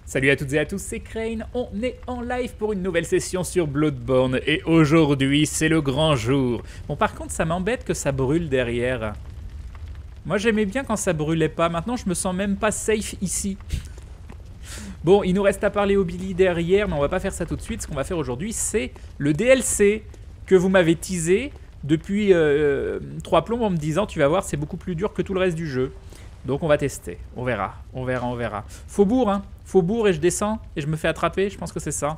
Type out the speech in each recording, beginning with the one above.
Salut à toutes et à tous, c'est Crane, on est en live pour une nouvelle session sur Bloodborne et aujourd'hui c'est le grand jour. Bon par contre ça m'embête que ça brûle derrière. Moi j'aimais bien quand ça brûlait pas, maintenant je me sens même pas safe ici. Bon il nous reste à parler au Billy derrière mais on va pas faire ça tout de suite, ce qu'on va faire aujourd'hui c'est le DLC que vous m'avez teasé depuis 3 plombs en me disant tu vas voir c'est beaucoup plus dur que tout le reste du jeu. Donc on va tester, on verra, on verra, on verra. Faubourg, hein, Faubourg et je descends et je me fais attraper, je pense que c'est ça.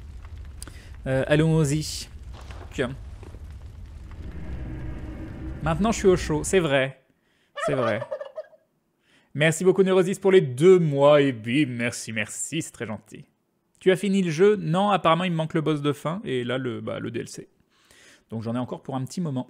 Allons-y. Maintenant je suis au chaud, c'est vrai. C'est vrai. Merci beaucoup Neurosis pour les 2 mois et bim, merci, merci, c'est très gentil. Tu as fini le jeu? Non, apparemment il me manque le boss de fin et là le DLC. Donc j'en ai encore pour un petit moment.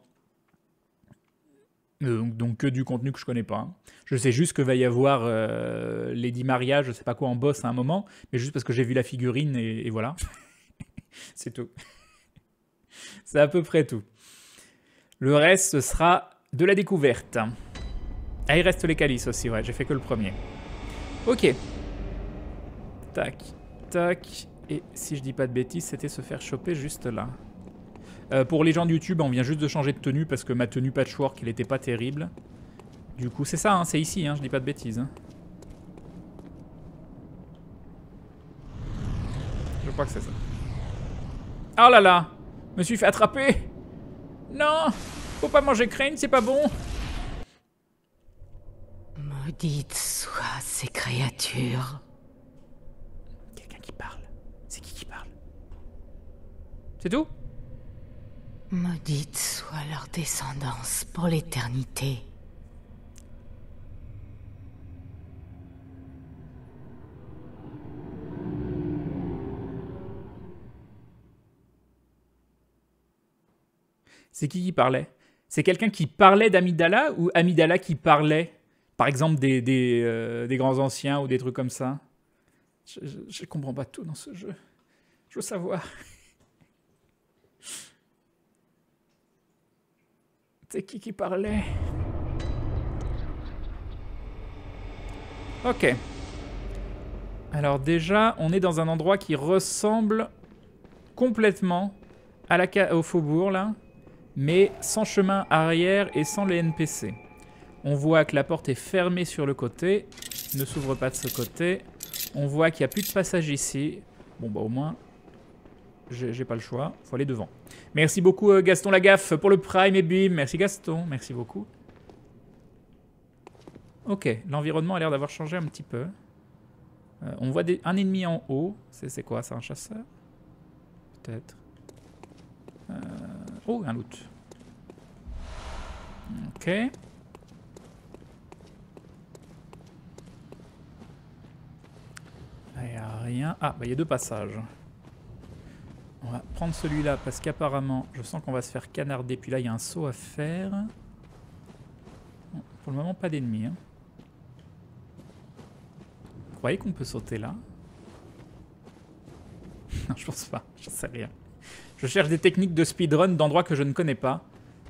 Donc que du contenu que je connais pas. Hein. Je sais juste que va y avoir Lady Maria, je sais pas quoi en boss à un moment, mais juste parce que j'ai vu la figurine et voilà. C'est tout. C'est à peu près tout. Le reste, ce sera de la découverte. Ah, il reste les calices aussi, ouais, j'ai fait que le premier. Ok. Tac, tac. Et si je dis pas de bêtises, c'était se faire choper juste là. Pour les gens de YouTube, on vient juste de changer de tenue parce que ma tenue patchwork, elle était pas terrible. Du coup, c'est ça, hein, c'est ici, hein, je dis pas de bêtises. Hein. Je crois que c'est ça. Oh là là, me suis fait attraper. Non, faut pas manger Crane, c'est pas bon. Maudites soient ces créatures. Quelqu'un qui parle. C'est qui parle? C'est tout? Maudite soit leur descendance pour l'éternité. C'est qui parlait? C'est quelqu'un qui parlait d'Amidala ou Amidala qui parlait? Par exemple des grands anciens ou des trucs comme ça? Je comprends pas tout dans ce jeu. Je veux savoir. C'est qui parlait? Ok. Alors déjà, on est dans un endroit qui ressemble complètement à au Faubourg, là, mais sans chemin arrière et sans les NPC. On voit que la porte est fermée sur le côté, ne s'ouvre pas de ce côté. On voit qu'il n'y a plus de passage ici. Bon, bah au moins, j'ai pas le choix, faut aller devant. Merci beaucoup Gaston Lagaffe pour le Prime et bim. Merci Gaston, merci beaucoup. Ok, l'environnement a l'air d'avoir changé un petit peu. On voit un ennemi en haut. C'est quoi, c'est un chasseur? Peut-être. Oh, un loot. Ok. Il n'y a rien. Ah, bah il y a 2 passages. On va prendre celui-là parce qu'apparemment, je sens qu'on va se faire canarder. Puis là, il y a un saut à faire. Bon, pour le moment, pas d'ennemis. Hein. Vous croyez qu'on peut sauter là? Non, je pense pas. Je sais rien. Je cherche des techniques de speedrun d'endroits que je ne connais pas.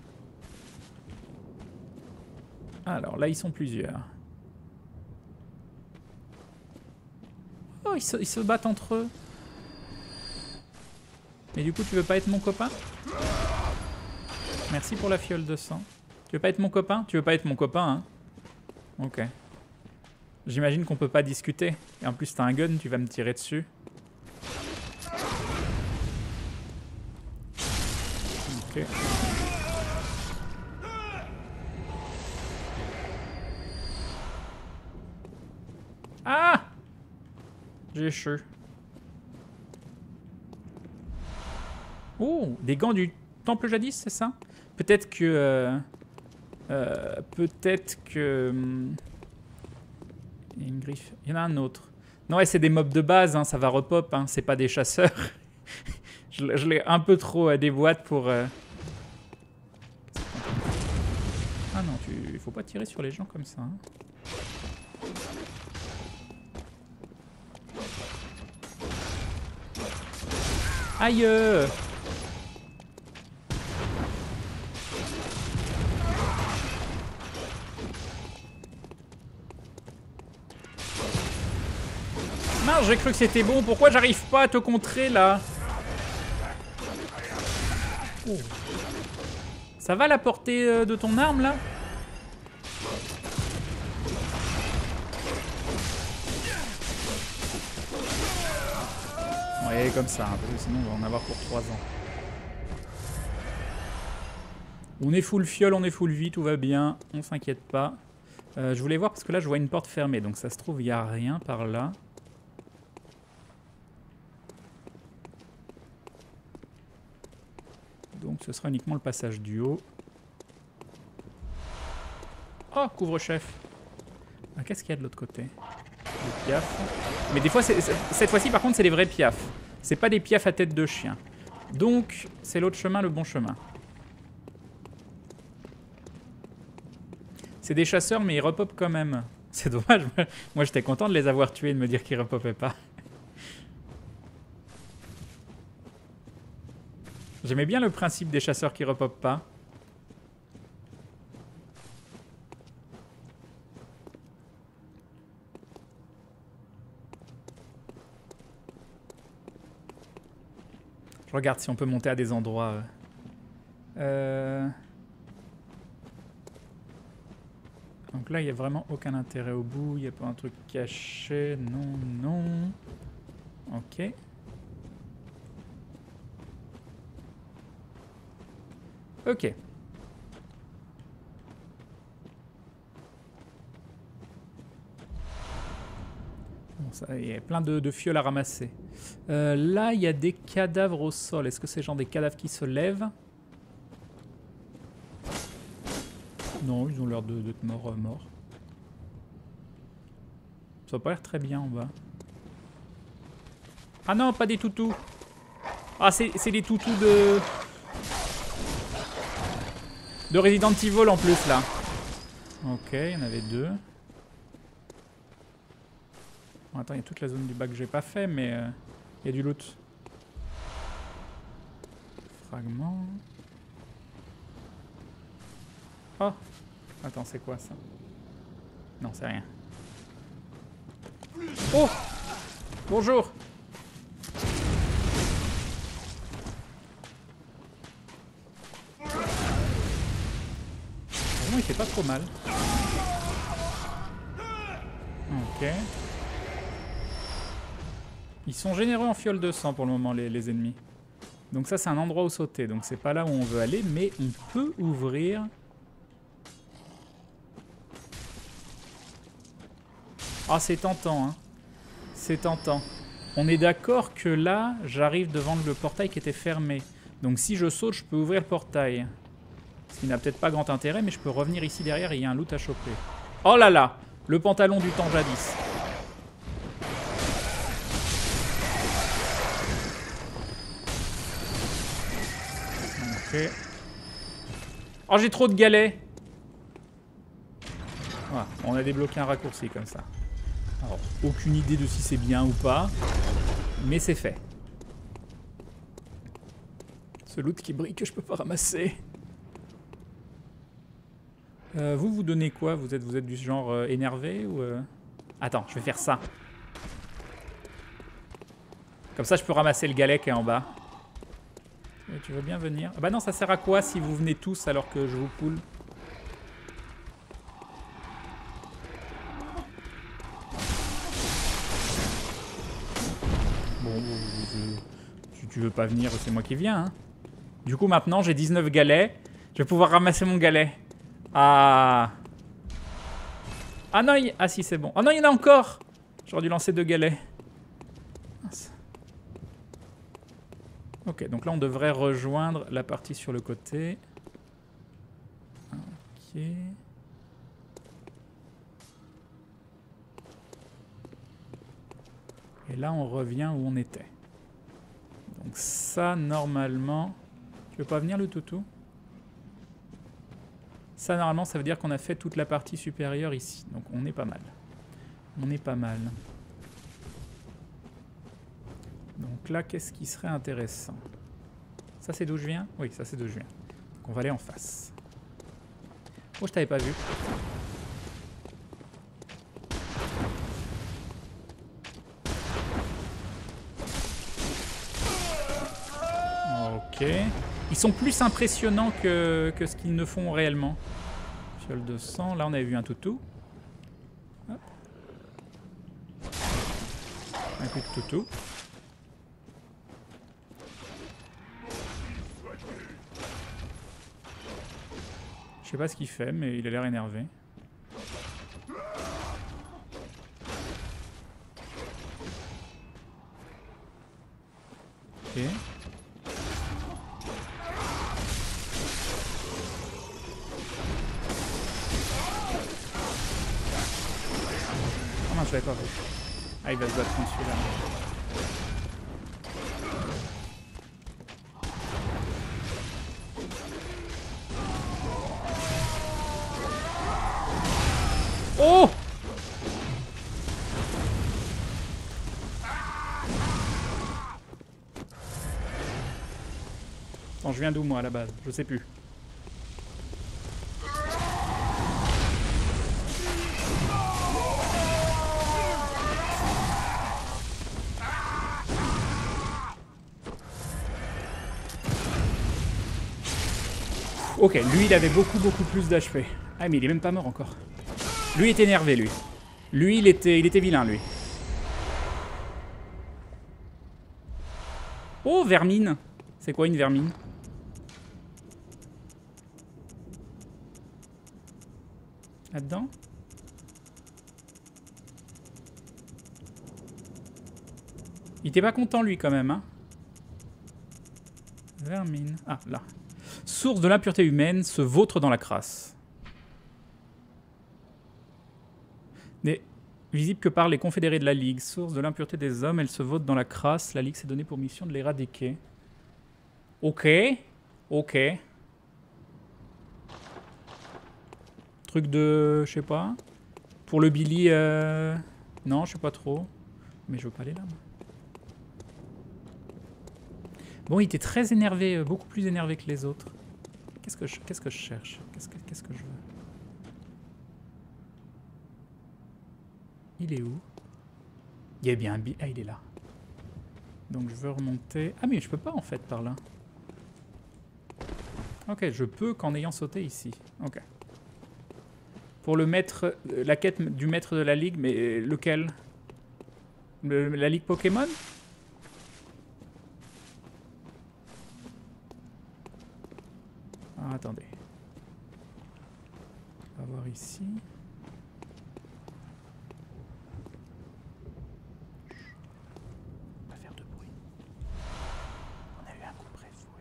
Alors là, ils sont plusieurs. Oh, ils se battent entre eux. Mais du coup, tu veux pas être mon copain? Merci pour la fiole de sang. Tu veux pas être mon copain? Tu veux pas être mon copain, hein? Ok. J'imagine qu'on peut pas discuter. Et en plus, t'as un gun, tu vas me tirer dessus. Ok. Ah! J'ai chaud. Oh, des gants du temple jadis, c'est ça? Peut-être que... peut-être que... Il y a une griffe. Il y en a un autre. Non, ouais, c'est des mobs de base, hein, ça va repop, hein, c'est pas des chasseurs. je l'ai un peu trop déboîte pour... Ah non, il faut pas tirer sur les gens comme ça. Hein. Aïe! Mince, j'ai cru que c'était bon. Pourquoi j'arrive pas à te contrer, là? Oh. Ça va la portée de ton arme, là? Ouais, comme ça, hein, parce que sinon on va en avoir pour 3 ans. On est full fiole, on est full vie, tout va bien, on s'inquiète pas. Je voulais voir parce que là je vois une porte fermée, donc ça se trouve il n'y a rien par là. Donc ce sera uniquement le passage du haut. Oh, couvre-chef. Ah, qu'est-ce qu'il y a de l'autre côté? Des piafs. Mais des fois, cette fois-ci par contre c'est les vrais piafs. C'est pas des piafs à tête de chien. Donc c'est l'autre chemin, le bon chemin. C'est des chasseurs, mais ils repopent quand même. C'est dommage. Moi, j'étais content de les avoir tués et de me dire qu'ils repopaient pas. J'aimais bien le principe des chasseurs qui repopent pas. Je regarde si on peut monter à des endroits. Donc là, il n'y a vraiment aucun intérêt au bout. Il n'y a pas un truc caché. Non, non. Ok. Ok. Bon, ça, il y a plein de fioles à ramasser. Là, il y a des cadavres au sol. Est-ce que c'est genre des cadavres qui se lèvent? Non, ils ont l'air d'être morts. Ça n'a pas l'air très bien en bas. Ah non, pas des toutous. Ah, c'est des toutous de Resident Evil en plus, là. Ok, il y en avait 2. Bon, attends, il y a toute la zone du bas que j'ai pas fait, mais il y a du loot. Fragment. Oh! Attends, c'est quoi ça? Non, c'est rien. Oh! Bonjour! Vraiment, il fait pas trop mal. Ok. Ils sont généreux en fiole de sang pour le moment, les ennemis. Donc ça, c'est un endroit où sauter. Donc c'est pas là où on veut aller, mais on peut ouvrir... Ah, c'est tentant, hein. C'est tentant. On est d'accord que là, j'arrive devant le portail qui était fermé. Donc si je saute, je peux ouvrir le portail. Ce qui n'a peut-être pas grand intérêt, mais je peux revenir ici derrière et il y a un loot à choper. Oh là là! Le pantalon du temps jadis. Ok. Oh, j'ai trop de galets! Voilà, on a débloqué un raccourci comme ça. Alors, aucune idée de si c'est bien ou pas, mais c'est fait. Ce loot qui brille que je peux pas ramasser. Vous donnez quoi? Vous êtes du genre énervé ou Attends, je vais faire ça. Comme ça, je peux ramasser le galet qui est en bas. Tu veux bien venir? Ah bah non, ça sert à quoi si vous venez tous alors que je vous poule? Bon, si tu veux pas venir, c'est moi qui viens. Hein. Du coup, maintenant, j'ai 19 galets. Je vais pouvoir ramasser mon galet. Ah. Ah non, ah si, c'est bon. Ah non, il y en a encore. J'aurais dû lancer 2 galets. Ok, donc là, on devrait rejoindre la partie sur le côté. Ok. Et là, on revient où on était. Donc ça, normalement... Tu veux pas venir, le toutou? Ça, normalement, ça veut dire qu'on a fait toute la partie supérieure ici. Donc on est pas mal. On est pas mal. Donc là, qu'est-ce qui serait intéressant? Ça, c'est d'où je viens? Oui, ça, c'est d'où je viens. Donc on va aller en face. Oh, je t'avais pas vu. Ok. Ils sont plus impressionnants que ce qu'ils ne font réellement. Fiole de sang. Là, on avait vu un toutou. Hop. Un coup de toutou. Je sais pas ce qu'il fait, mais il a l'air énervé. Ok. Oh non, je l'avais pas vu. Ah, il va se battre contre celui-là. Oh! Attends, je viens d'où moi à la base? Je sais plus. Ok, lui il avait beaucoup plus d'HP. Ah mais il est même pas mort encore. Lui est énervé lui. Lui il était vilain lui. Oh vermine. C'est quoi une vermine? Là-dedans? Il était pas content lui quand même hein. Vermine. Ah là. Source de l'impureté humaine, se vautre dans la crasse. N'est visible que par les confédérés de la Ligue. Source de l'impureté des hommes, elle se vautre dans la crasse. La Ligue s'est donnée pour mission de l'éradiquer. Ok. Ok. Truc de... je sais pas. Pour le Billy... Non, je sais pas trop. Mais je veux pas aller là. Moi. Bon, il était très énervé, beaucoup plus énervé que les autres. Qu'est-ce que je cherche? Qu'est-ce que je veux? Il est où? Il y a bien un Billy. Ah, il est là. Donc je veux remonter... Ah, mais je peux pas en fait par là. Ok, je peux qu'en ayant sauté ici. Ok. Pour le maître... la quête du maître de la Ligue, mais lequel? La Ligue Pokémon? Ah, attendez. On va voir ici. Pas faire de bruit. On a eu un coup de préfoué.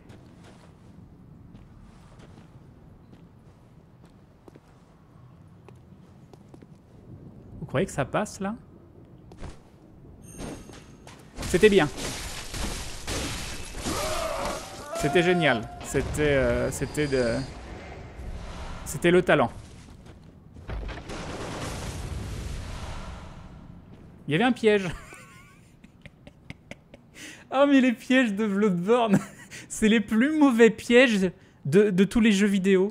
Vous croyez que ça passe là? C'était bien. C'était génial. C'était le talent. Il y avait un piège. Oh mais les pièges de Bloodborne, c'est les plus mauvais pièges de tous les jeux vidéo.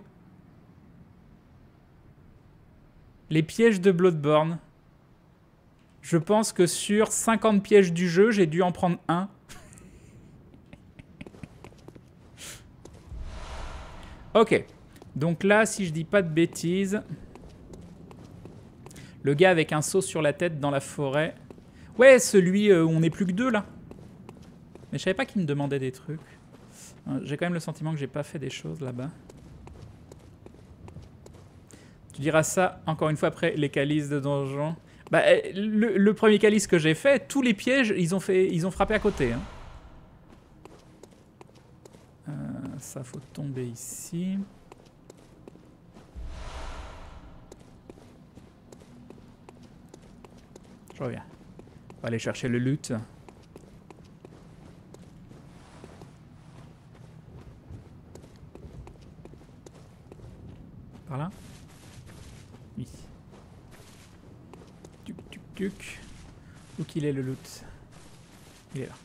Les pièges de Bloodborne. Je pense que sur 50 pièges du jeu, j'ai dû en prendre un. Ok. Donc là, si je dis pas de bêtises... Le gars avec un seau sur la tête dans la forêt. Ouais, celui où on n'est plus que deux, là. Mais je savais pas qu'il me demandait des trucs. J'ai quand même le sentiment que j'ai pas fait des choses là-bas. Tu diras ça, encore une fois, après les calices de donjon. Bah, le premier calice que j'ai fait, tous les pièges, ils ont frappé à côté. Hein. Ça, faut tomber ici. Je reviens. On va aller chercher le loot. Par là? Oui. Tuc, tuc, tuc. Où qu'il est le loot? Il est là.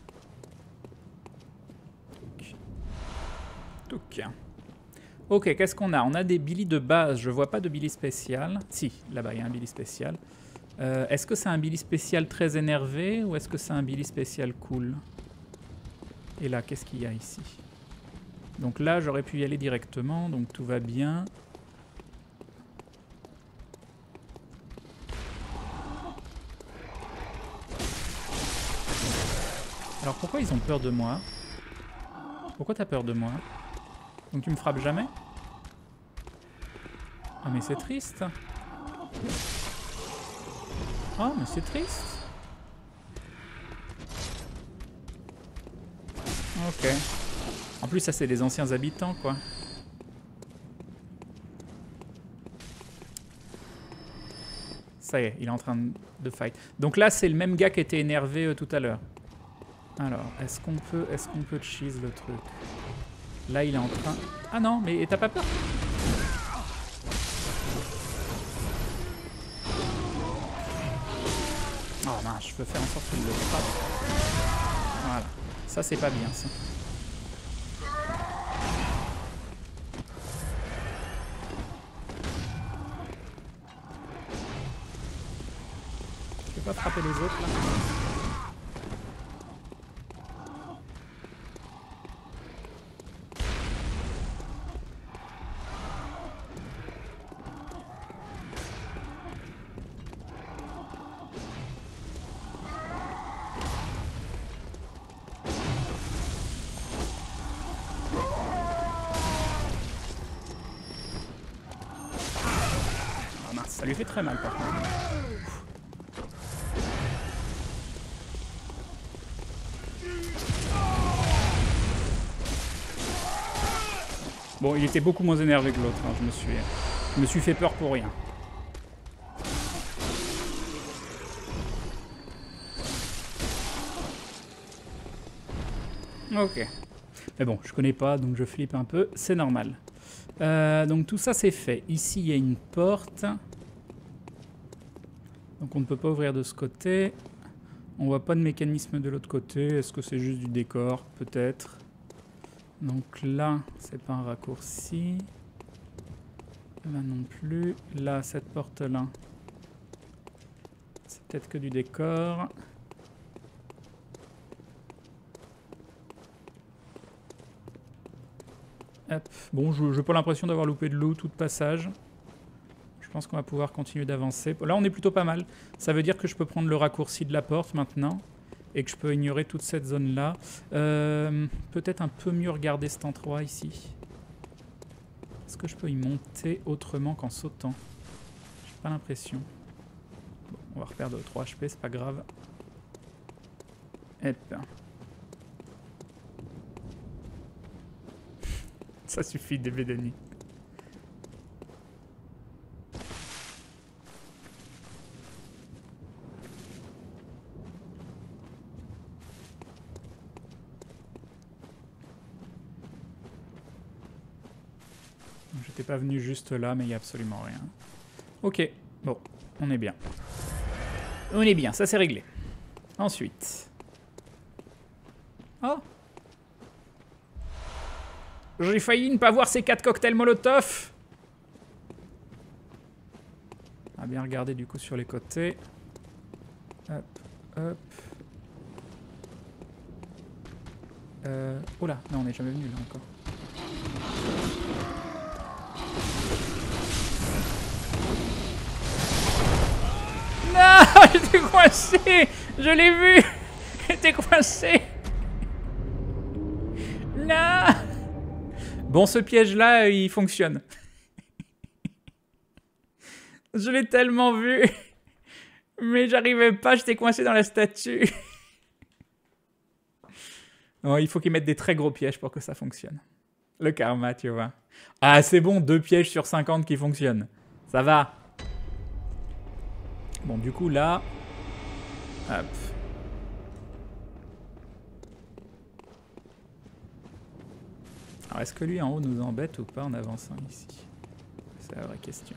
Tuc. Tuc. Ok, qu'est-ce qu'on a? On a des Billy de base. Je vois pas de Billy spécial. Si, là-bas, il y a un Billy spécial. Est-ce que c'est un Billy spécial très énervé ou est-ce que c'est un Billy spécial cool? Et là, qu'est-ce qu'il y a ici? Donc là, j'aurais pu y aller directement, donc tout va bien. Alors pourquoi ils ont peur de moi? Pourquoi t'as peur de moi? Donc tu me frappes jamais? Ah mais c'est triste. Ah mais c'est triste. Ok. En plus ça c'est des anciens habitants quoi. Ça y est, il est en train de fight. Donc là c'est le même gars qui était énervé tout à l'heure. Alors, est-ce qu'on peut cheese le truc? Là, il est en train... Ah non, mais t'as pas peur? Oh mince, je peux faire en sorte qu'il le frappe. Voilà. Ça, c'est pas bien, ça. Je peux pas frapper les autres, là? Ça lui fait très mal par contre. Bon, il était beaucoup moins énervé que l'autre, hein. Je me suis fait peur pour rien. Ok. Mais bon, je connais pas, donc je flippe un peu, c'est normal. Donc tout ça c'est fait. Ici il y a une porte. Donc on ne peut pas ouvrir de ce côté. On voit pas de mécanisme de l'autre côté. Est-ce que c'est juste du décor? Peut-être. Donc là, c'est pas un raccourci. Là non plus. Là, cette porte-là. C'est peut-être que du décor. Hop. Bon, je n'ai pas l'impression d'avoir loupé de loot ou de passage. Je pense qu'on va pouvoir continuer d'avancer. Là, on est plutôt pas mal. Ça veut dire que je peux prendre le raccourci de la porte maintenant. Et que je peux ignorer toute cette zone-là. Peut-être un peu mieux regarder cet endroit ici. Est-ce que je peux y monter autrement qu'en sautant? J'ai pas l'impression. Bon, on va reperdre 3 HP, c'est pas grave. Hop. Ça suffit, DB Denis. J'étais pas venu juste là, mais il n'y a absolument rien. Ok, bon, on est bien. On est bien, ça c'est réglé. Ensuite. Oh! J'ai failli ne pas voir ces 4 cocktails Molotov. On va bien regarder du coup sur les côtés. Hop, hop. Oh là, non, on n'est jamais venu là encore. Non, j'étais coincé. Je l'ai vu. J'étais coincé. Non. Bon, ce piège-là, il fonctionne. Je l'ai tellement vu. Mais j'arrivais pas, j'étais coincé dans la statue. Oh, il faut qu'ils mettent des très gros pièges pour que ça fonctionne. Le karma, tu vois. Ah, c'est bon, 2 pièges sur 50 qui fonctionnent. Ça va. Bon, du coup, là... Hop. Alors, est-ce que lui, en haut, nous embête ou pas en avançant ici? C'est la vraie question.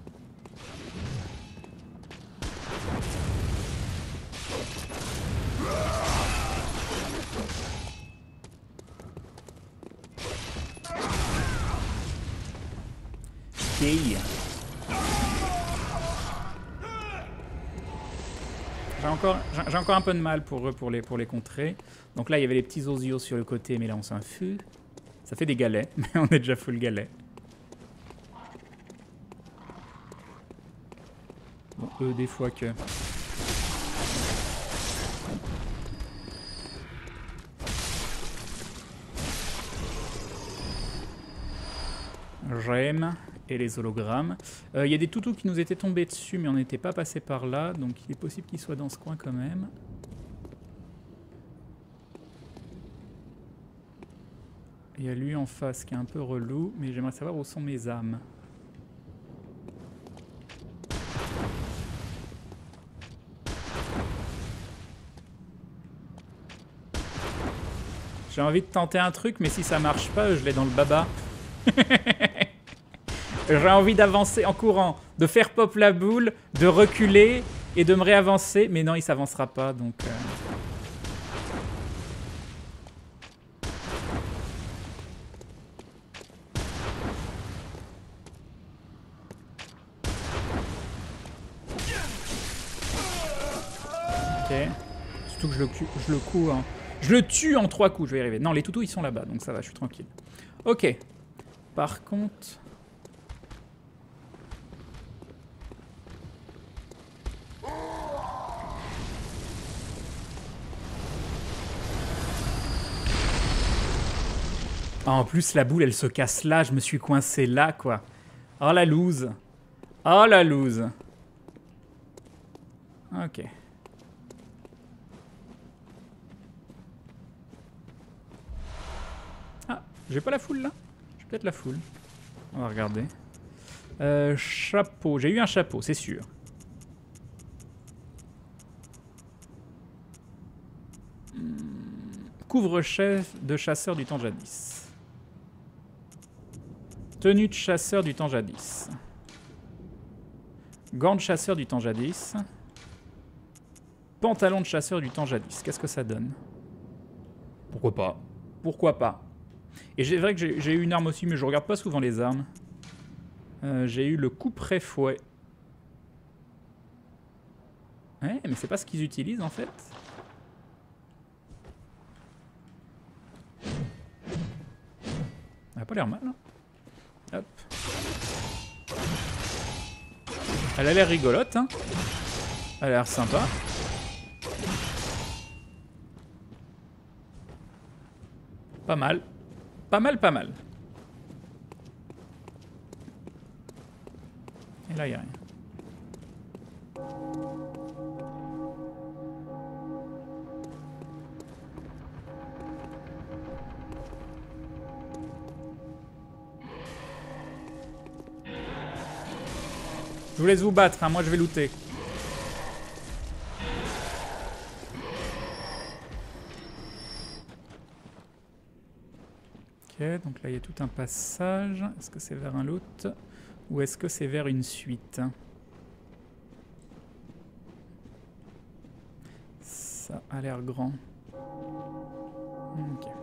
Okay. J'ai encore un peu de mal pour les contrer. Donc là, il y avait les petits osios sur le côté, mais là, on s'en fout. Ça fait des galets, mais on est déjà full galet. Bon, eux, des fois que... J'aime. Et les hologrammes. Il y a des toutous qui nous étaient tombés dessus, mais on n'était pas passé par là, donc il est possible qu'ils soient dans ce coin quand même. Il y a lui en face qui est un peu relou, mais j'aimerais savoir où sont mes âmes. J'ai envie de tenter un truc, mais si ça marche pas, je l'ai dans le baba. J'ai envie d'avancer en courant, de faire pop la boule, de reculer et de me réavancer. Mais non, il s'avancera pas, donc... Ok. Surtout que je le couds, hein. Je le tue en 3 coups, je vais y arriver. Non, les toutous, ils sont là-bas, donc ça va, je suis tranquille. Ok. Par contre... Ah, en plus, la boule, elle se casse là. Je me suis coincé là, quoi. Oh, la loose. Oh, la loose. Ok. Ah, j'ai pas la foule, là? J'ai peut-être la foule. On va regarder. Chapeau. J'ai eu un chapeau, c'est sûr. Couvre-chef de chasseur du temps jadis. Tenue de chasseur du temps jadis. Gants de chasseur du temps jadis. Pantalon de chasseur du temps jadis. Qu'est-ce que ça donne? Pourquoi pas? Pourquoi pas? Et c'est vrai que j'ai eu une arme aussi, mais je regarde pas souvent les armes. J'ai eu le couperet fouet. Ouais, mais c'est pas ce qu'ils utilisent en fait. Elle a pas l'air mal. Hein. Hop. Elle a l'air rigolote. Hein. Elle a l'air sympa. Pas mal. Pas mal, pas mal. Et là, il n'y a rien. Je vous laisse vous battre, hein. Moi je vais looter. Ok, donc là il y a tout un passage. Est-ce que c'est vers un loot? Ou est-ce que c'est vers une suite? Ça a l'air grand. Ok.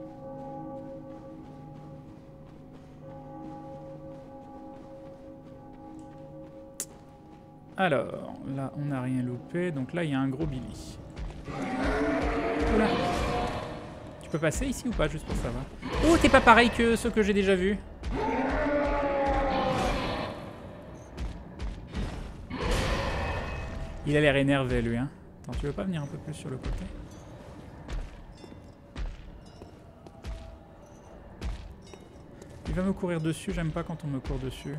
Alors, là, on n'a rien loupé. Donc là, il y a un gros Billy. Oula. Tu peux passer ici ou pas, juste pour savoir? Oh, t'es pas pareil que ceux que j'ai déjà vus. Il a l'air énervé, lui. Hein. Attends, tu veux pas venir un peu plus sur le côté? Il va me courir dessus. J'aime pas quand on me court dessus.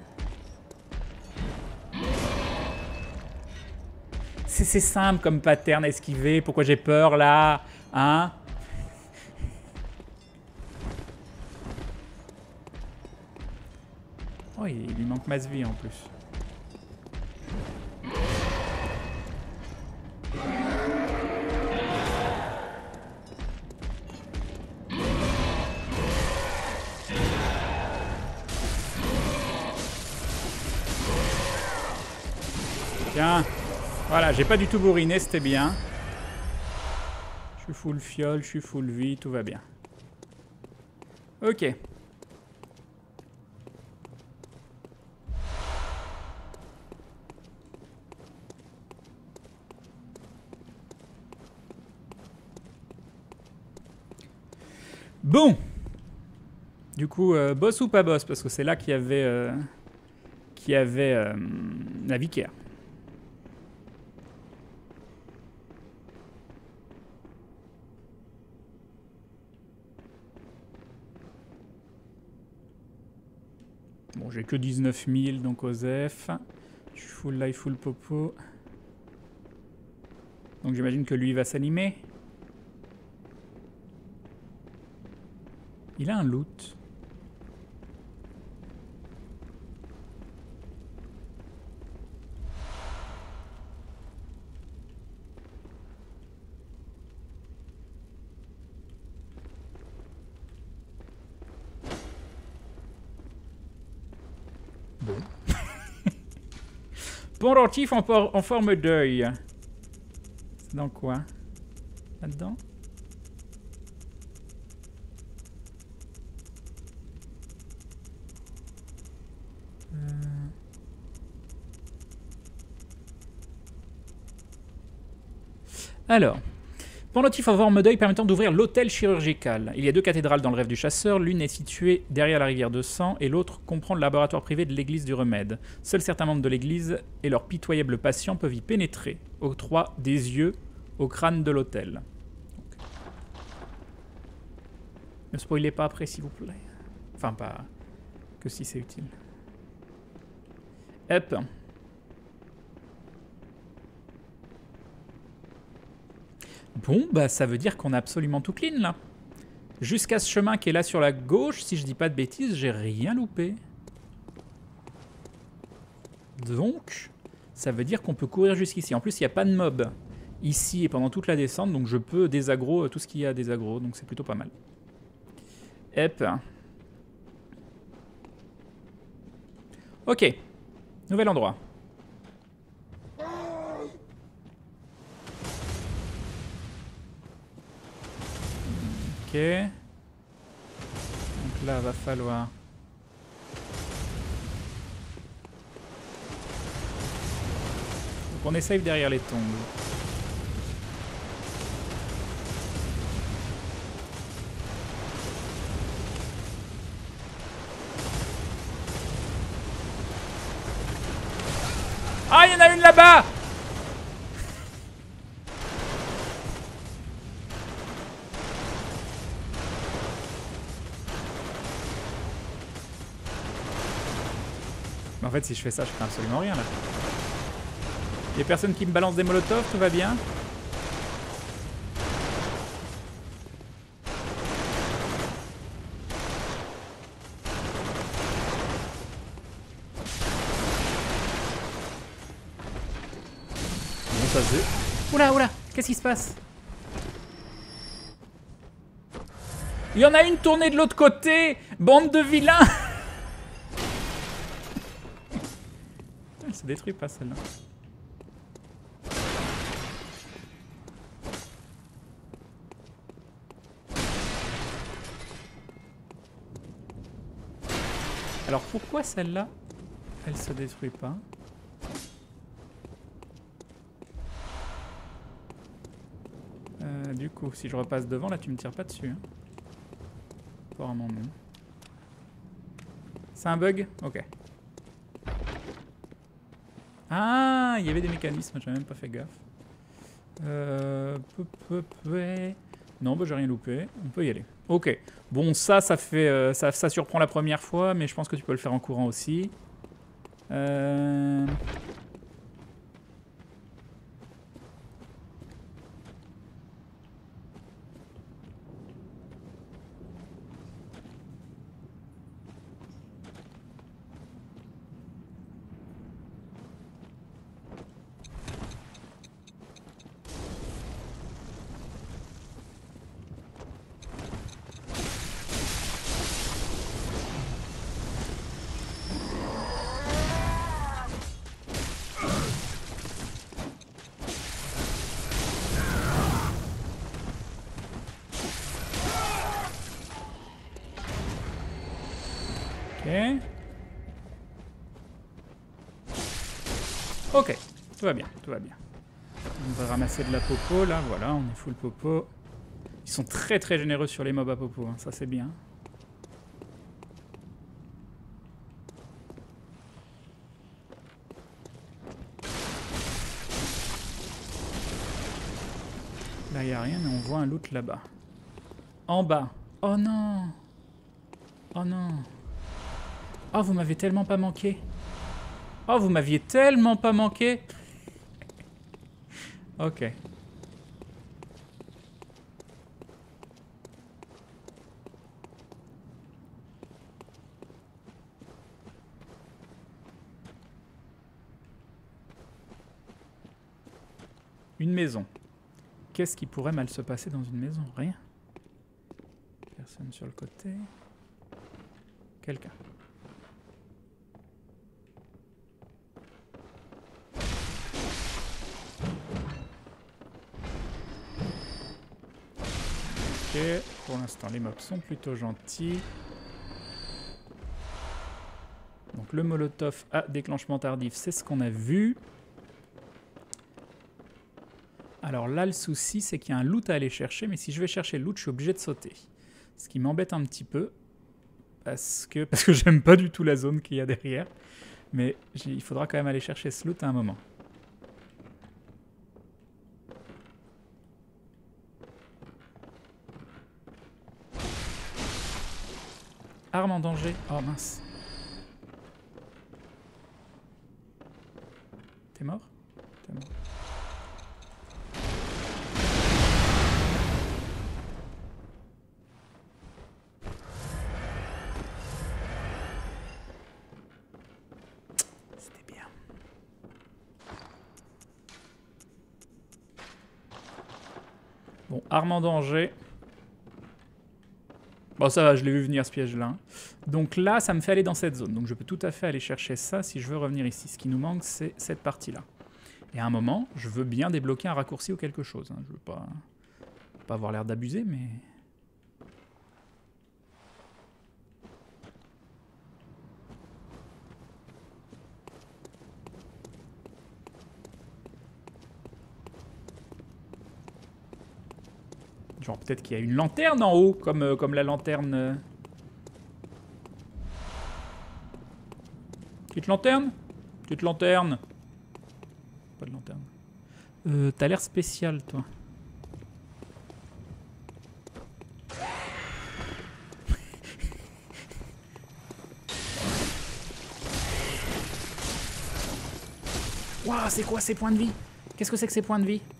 C'est simple comme pattern à esquiver. Pourquoi j'ai peur là? Hein? Oh, il lui manque masse vie en plus. Tiens. Voilà, j'ai pas du tout bourriné, c'était bien. Je suis full fiole, je suis full vie, tout va bien. Ok. Bon. Du coup, boss ou pas boss? Parce que c'est là qu'il y avait, la vicaire. Bon, j'ai que 19 000, donc Osef. Je suis full life, full popo. Donc j'imagine que lui va s'animer. Il a un loot. Bon. Pendentif en forme d'œil. C'est dans quoi? Là-dedans? Alors, pendentif en forme d'œil permettant d'ouvrir l'hôtel chirurgical. Il y a 2 cathédrales dans le rêve du chasseur. L'une est située derrière la rivière de sang et l'autre comprend le laboratoire privé de l'église du remède. Seuls certains membres de l'église et leurs pitoyables patients peuvent y pénétrer. Octroi des yeux au crâne de l'hôtel. Ne spoilez pas après, s'il vous plaît. Enfin, pas que si c'est utile. Hop. Bon, bah ça veut dire qu'on a absolument tout clean, là. Jusqu'à ce chemin qui est là sur la gauche, si je dis pas de bêtises, j'ai rien loupé. Donc, ça veut dire qu'on peut courir jusqu'ici. En plus, il n'y a pas de mob ici et pendant toute la descente, donc je peux désaggro tout ce qu'il y a à désaggro, donc c'est plutôt pas mal. Hop. Ok. Nouvel endroit. Ok. Donc là, va falloir... Donc on est safe derrière les tombes. Ah, il y en a une là-bas! Mais en fait, si je fais ça, je fais absolument rien là. Il y a personne qui me balance des molotovs, tout va bien. Bon, ça se fait. Oula, oula, qu'est-ce qui se passe? Il y en a une tournée de l'autre côté! Bande de vilains! Elle se détruit pas celle-là. Alors pourquoi celle-là, elle se détruit pas? Du coup, si je repasse devant, là tu me tires pas dessus. Hein. Apparemment non. C'est un bug? Ok. Ah, il y avait des mécanismes, j'avais même pas fait gaffe. Non, bah j'ai rien loupé. On peut y aller. Ok. Bon, ça fait, ça surprend la première fois, mais je pense que tu peux le faire en courant aussi. Ok, tout va bien, tout va bien. On va ramasser de la popo là, voilà, on est full popo. Ils sont très généreux sur les mobs à popo, hein, ça c'est bien. Là, il n'y a rien, mais on voit un loot là-bas. En bas. Oh non! Oh non! Oh, vous m'avez tellement pas manqué! Oh, vous m'aviez tellement pas manqué! Ok. Une maison. Qu'est-ce qui pourrait mal se passer dans une maison? Rien. Personne sur le côté. Quelqu'un. Ok, pour l'instant les mobs sont plutôt gentils. Donc le molotov à déclenchement tardif, c'est ce qu'on a vu. Alors là le souci c'est qu'il y a un loot à aller chercher, mais si je vais chercher le loot je suis obligé de sauter. Ce qui m'embête un petit peu, parce que j'aime pas du tout la zone qu'il y a derrière. Mais il faudra quand même aller chercher ce loot à un moment. Arme en danger. Oh mince. T'es mort? T'es mort. C'était bien. Bon, arme en danger. Bon, ça va, je l'ai vu venir ce piège-là. Donc là, ça me fait aller dans cette zone. Donc je peux tout à fait aller chercher ça si je veux revenir ici. Ce qui nous manque, c'est cette partie-là. Et à un moment, je veux bien débloquer un raccourci ou quelque chose. Hein. Je veux pas avoir l'air d'abuser, mais... Genre peut-être qu'il y a une lanterne en haut, comme la lanterne... Petite lanterne? Petite lanterne. Pas de lanterne. T'as l'air spécial, toi. Waouh, c'est quoi ces points de vie? Qu'est-ce que c'est que ces points de vie?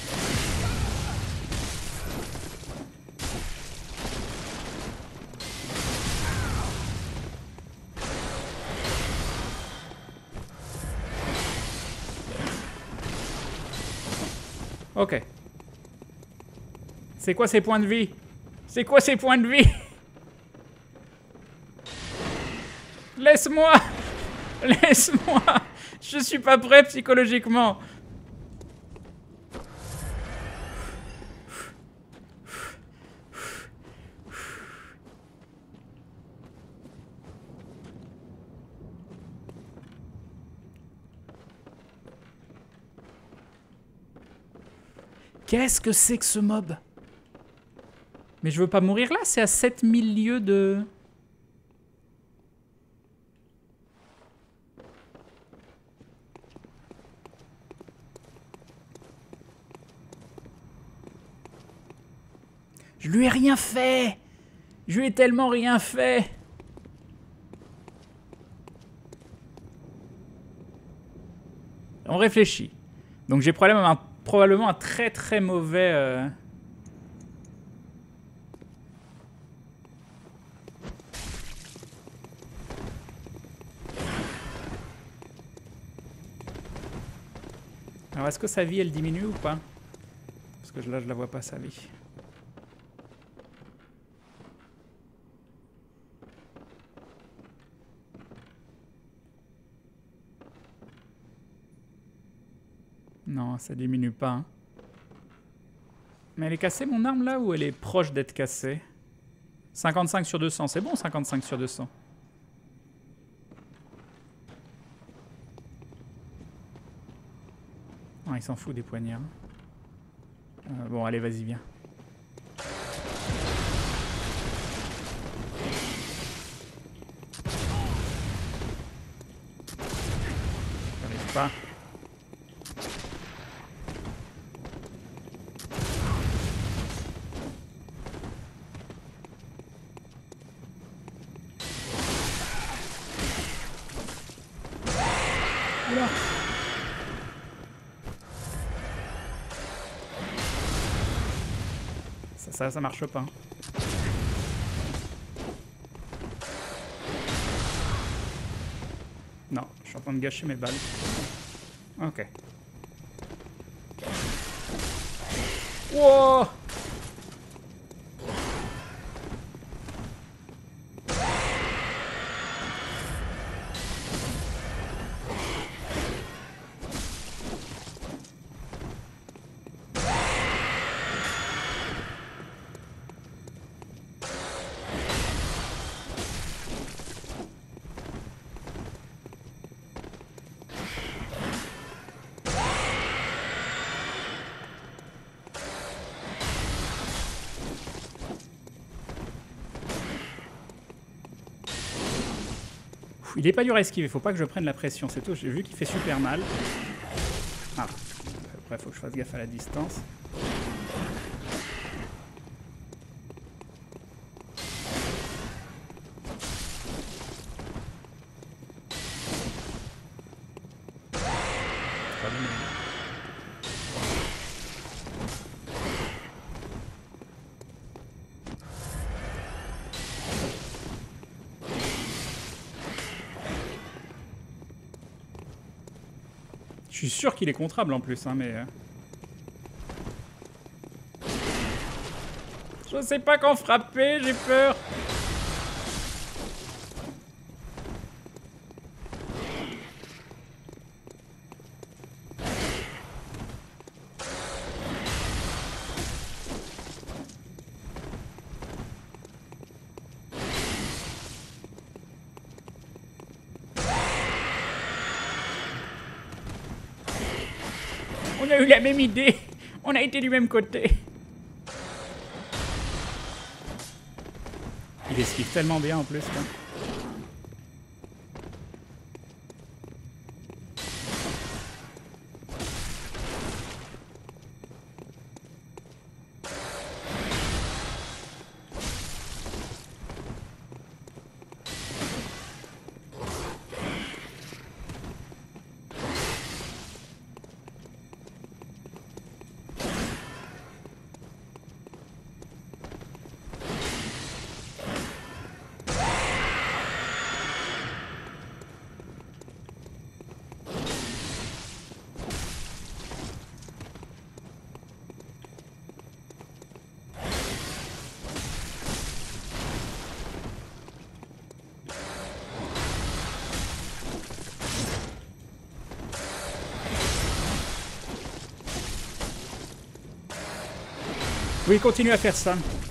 Ok. C'est quoi ces points de vie? C'est quoi ces points de vie? Laisse-moi! Laisse-moi! Je suis pas prêt psychologiquement. Qu'est-ce que c'est que ce mob? Mais je veux pas mourir là, c'est à 7000 lieues de... Je lui ai rien fait! Je lui ai tellement rien fait! On réfléchit. Donc j'ai probablement un très très mauvais... Alors est-ce que sa vie elle diminue ou pas? Parce que là je la vois pas sa vie. Non, ça diminue pas. Hein. Mais elle est cassée mon arme là ou elle est proche d'être cassée? 55 sur 200, c'est bon 55 sur 200. Oh, il s'en fout des poignards. Bon, allez, vas-y, viens. J'arrive pas. mort. Ça marche pas. Non, je suis en train de gâcher mes balles. Ok. Wow! Il est pas dur à esquiver, faut pas que je prenne la pression, c'est tout. J'ai vu qu'il fait super mal. Ah, après faut que je fasse gaffe à la distance. Je suis sûr qu'il est contrable en plus, hein, mais... Je sais pas quand frapper, j'ai peur. On a eu la même idée. On a été du même côté. Il esquive tellement bien en plus. Quoi. Oui, continue à faire ça.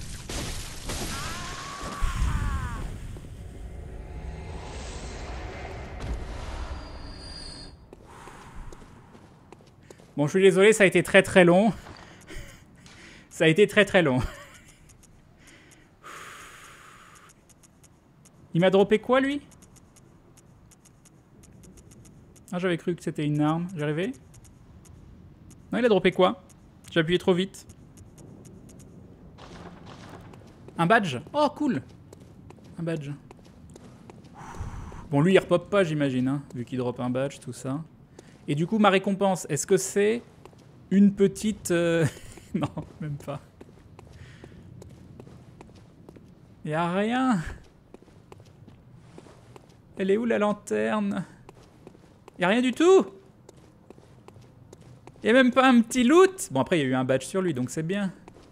Bon, je suis désolé, ça a été très très long. Ça a été très très long. Il m'a droppé quoi, lui? Ah, j'avais cru que c'était une arme. J'arrivais? Non, il a droppé quoi? J'ai appuyé trop vite. Un badge? Oh, cool! Un badge. Bon, lui, il repop pas, j'imagine, hein, vu qu'il drop un badge, tout ça. Et du coup, ma récompense, est-ce que c'est une petite... Non, même pas. Y a rien. Elle est où, la lanterne? Y a rien du tout. Y a même pas un petit loot. Bon, après, il y a eu un badge sur lui, donc c'est bien.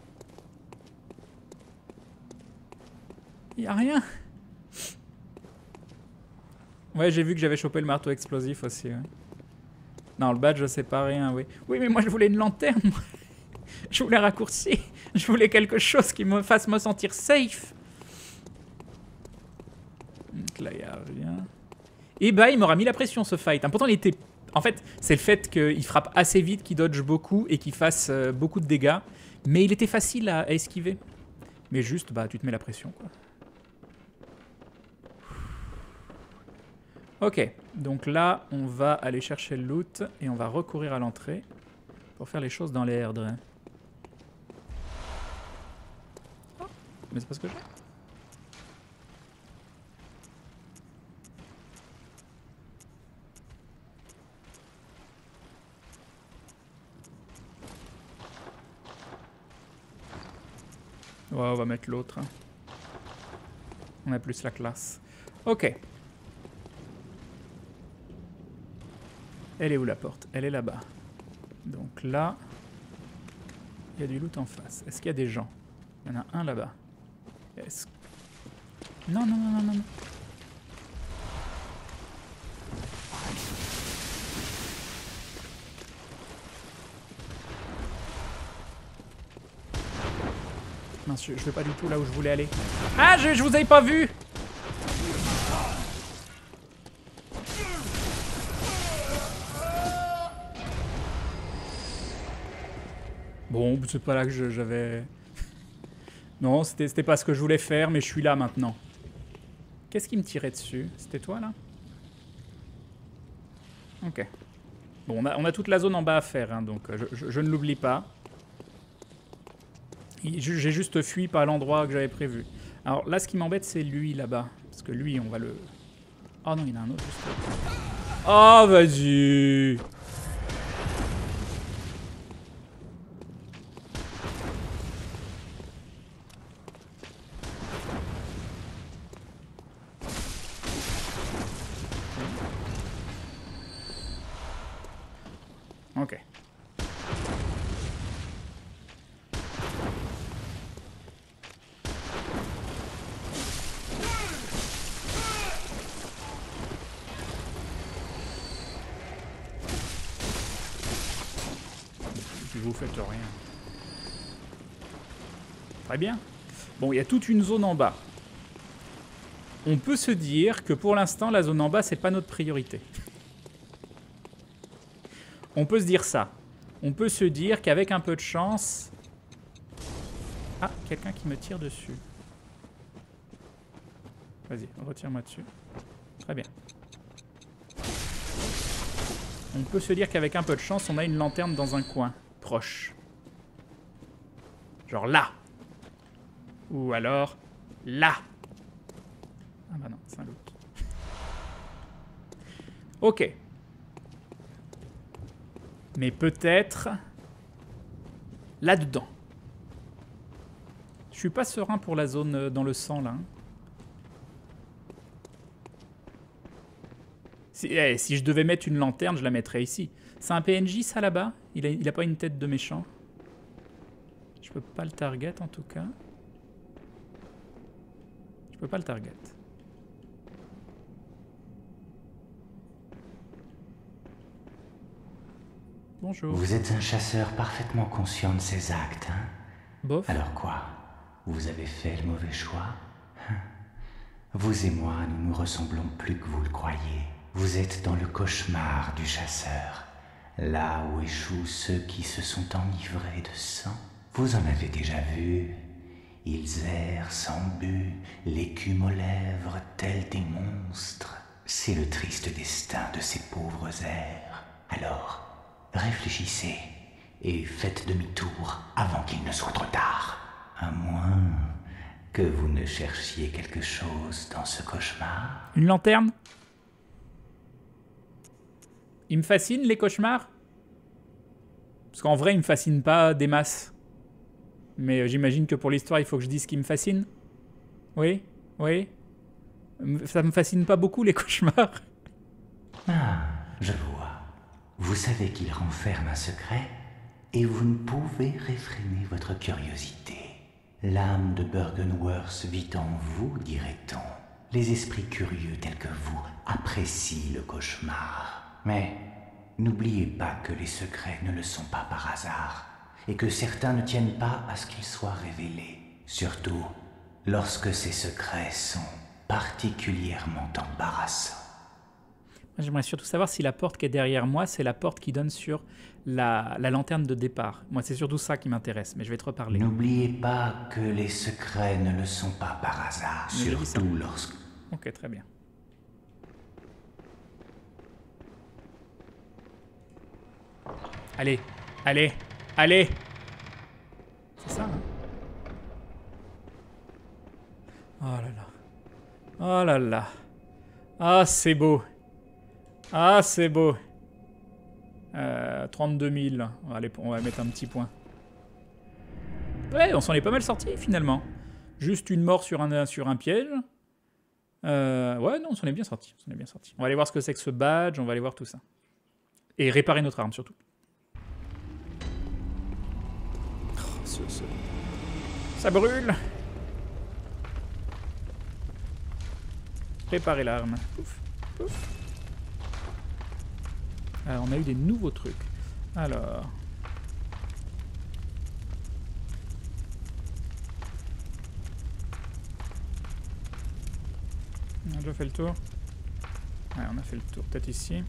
Y a rien. Ouais, j'ai vu que j'avais chopé le marteau explosif aussi, ouais. Non, le badge, c'est pas rien, oui. Oui, mais moi, je voulais une lanterne. Je voulais raccourci. Je voulais quelque chose qui me fasse me sentir safe. Donc là, y a rien. Et bah, il m'aura mis la pression, ce fight. Pourtant, il était... En fait, c'est le fait qu'il frappe assez vite, qu'il dodge beaucoup et qu'il fasse beaucoup de dégâts. Mais il était facile à esquiver. Mais juste, bah, tu te mets la pression, quoi. Ok, donc là, on va aller chercher le loot et on va recourir à l'entrée pour faire les choses dans l'ordre. Oh, mais c'est pas ce que j'ai. Ouais, on va mettre l'autre. Hein. On a plus la classe. Ok. Elle est où la porte? Elle est là-bas. Donc là, il y a du loot en face. Est-ce qu'il y a des gens? Il y en a un là-bas. Est-ce... Non, non, non, non, non. Mince, je vais pas du tout là où je voulais aller. Ah, je vous avais pas vu! Bon, c'est pas là que j'avais... Non, c'était pas ce que je voulais faire, mais je suis là maintenant. Qu'est-ce qui me tirait dessus? C'était toi, là? Ok. Bon, on a toute la zone en bas à faire, hein, donc je ne l'oublie pas. J'ai juste fui par l'endroit que j'avais prévu. Alors là, ce qui m'embête, c'est lui, là-bas. Parce que lui, on va le... Oh non, il y en a un autre, juste là. Oh, vas-y! Ok. Vous faites rien. Très bien. Bon, il y a toute une zone en bas. On peut se dire que pour l'instant, la zone en bas, c'est pas notre priorité. On peut se dire ça. On peut se dire qu'avec un peu de chance... Ah, quelqu'un qui me tire dessus. Vas-y, retire-moi dessus. Très bien. On peut se dire qu'avec un peu de chance, on a une lanterne dans un coin. Proche. Genre là. Ou alors là. Ah bah non, c'est un loot. Ok. Mais peut-être là-dedans. Je suis pas serein pour la zone dans le sang là. Si je devais mettre une lanterne, je la mettrais ici. C'est un PNJ ça là-bas? Il a pas une tête de méchant? Je peux pas le target en tout cas. Je peux pas le target. Bonjour. Vous êtes un chasseur parfaitement conscient de ses actes, hein? Bof. Alors quoi? Vous avez fait le mauvais choix? Vous et moi, nous nous ressemblons plus que vous le croyez. Vous êtes dans le cauchemar du chasseur, là où échouent ceux qui se sont enivrés de sang. Vous en avez déjà vu. Ils errent sans but, l'écume aux lèvres, tels des monstres. C'est le triste destin de ces pauvres êtres. Alors, réfléchissez et faites demi-tour avant qu'il ne soit trop tard. À moins que vous ne cherchiez quelque chose dans ce cauchemar. Une lanterne? Il me fascine les cauchemars? Parce qu'en vrai, il me fascine pas des masses. Mais j'imagine que pour l'histoire, il faut que je dise ce qui me fascine. Oui? Oui? Ça me fascine pas beaucoup les cauchemars. Ah, je vois. Vous savez qu'il renferme un secret et vous ne pouvez réfréner votre curiosité. L'âme de Byrgenwerth vit en vous, dirait-on. Les esprits curieux tels que vous apprécient le cauchemar. Mais n'oubliez pas que les secrets ne le sont pas par hasard et que certains ne tiennent pas à ce qu'ils soient révélés. Surtout lorsque ces secrets sont particulièrement embarrassants. J'aimerais surtout savoir si la porte qui est derrière moi, c'est la porte qui donne sur la lanterne de départ. Moi, c'est surtout ça qui m'intéresse, mais je vais te reparler. N'oubliez pas que les secrets ne le sont pas par hasard, surtout lorsque... Ok, très bien. Allez, allez, allez! C'est ça, hein? Oh là là. Oh là là. Ah, c'est beau. Ah, c'est beau. 32 000. Allez, on va mettre un petit point. Ouais, on s'en est pas mal sorti finalement. Juste une mort sur un piège. Ouais, non, on s'en est bien sorti. On s'en est bien sorti. On va aller voir ce que c'est que ce badge, on va aller voir tout ça. Et réparer notre arme surtout. Oh, ça brûle. Réparer l'arme. Pouf, pouf. Alors, on a eu des nouveaux trucs. Alors... On a déjà fait le tour. Ouais, on a fait le tour. Peut-être ici.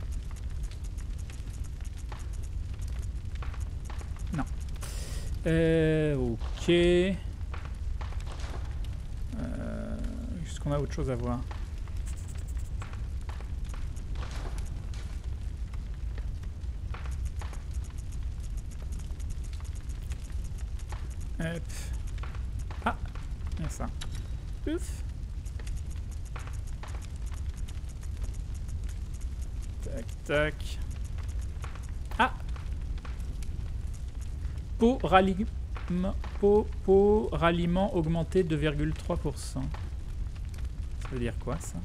Non. Ok. Est-ce qu'on a autre chose à voir? Hop. Ah, il y a ça. Ouf. Tac, tac. Ah. Pot ralliement augmenté de 2,3%. Ça veut dire quoi ça?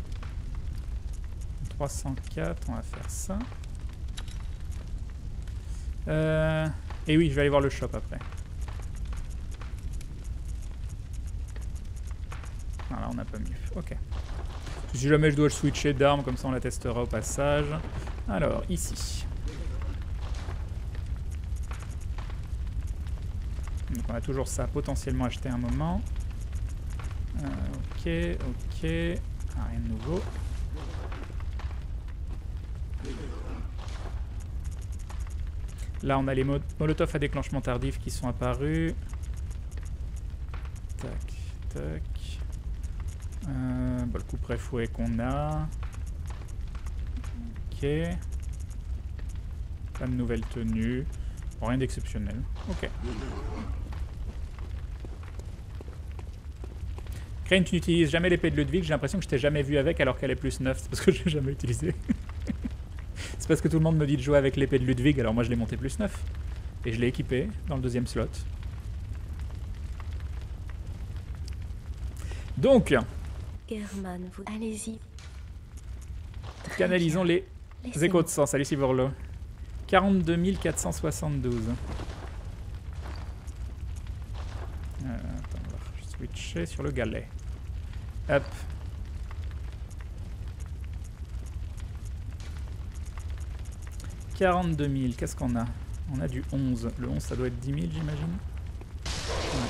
304, on va faire ça. Et oui, je vais aller voir le shop après. Voilà, on n'a pas mieux. Ok. Si jamais je dois switcher d'armes, comme ça on la testera au passage. Alors, ici. Donc on a toujours ça potentiellement acheté à un moment. Ok, ok. Ah, rien de nouveau. Là on a les molotovs à déclenchement tardif qui sont apparus. Tac, tac. Bah, le coup près fouet qu'on a. Ok. Pas de nouvelles tenues. Bon, rien d'exceptionnel. Ok. Crane, tu n'utilises jamais l'épée de Ludwig. J'ai l'impression que je t'ai jamais vu avec alors qu'elle est plus 9. C'est parce que je l'ai jamais utilisée. C'est parce que tout le monde me dit de jouer avec l'épée de Ludwig. Alors moi je l'ai montée plus 9. Et je l'ai équipée dans le deuxième slot. Donc... German, vous allez-y. Canalisons les échos de sang. Salut Sivorlo. 42 472. Attends, on va switcher sur le galet. Hop. « 42 000, qu'est-ce qu'on a? On a du 11. Le 11, ça doit être 10 000, j'imagine. Ouais.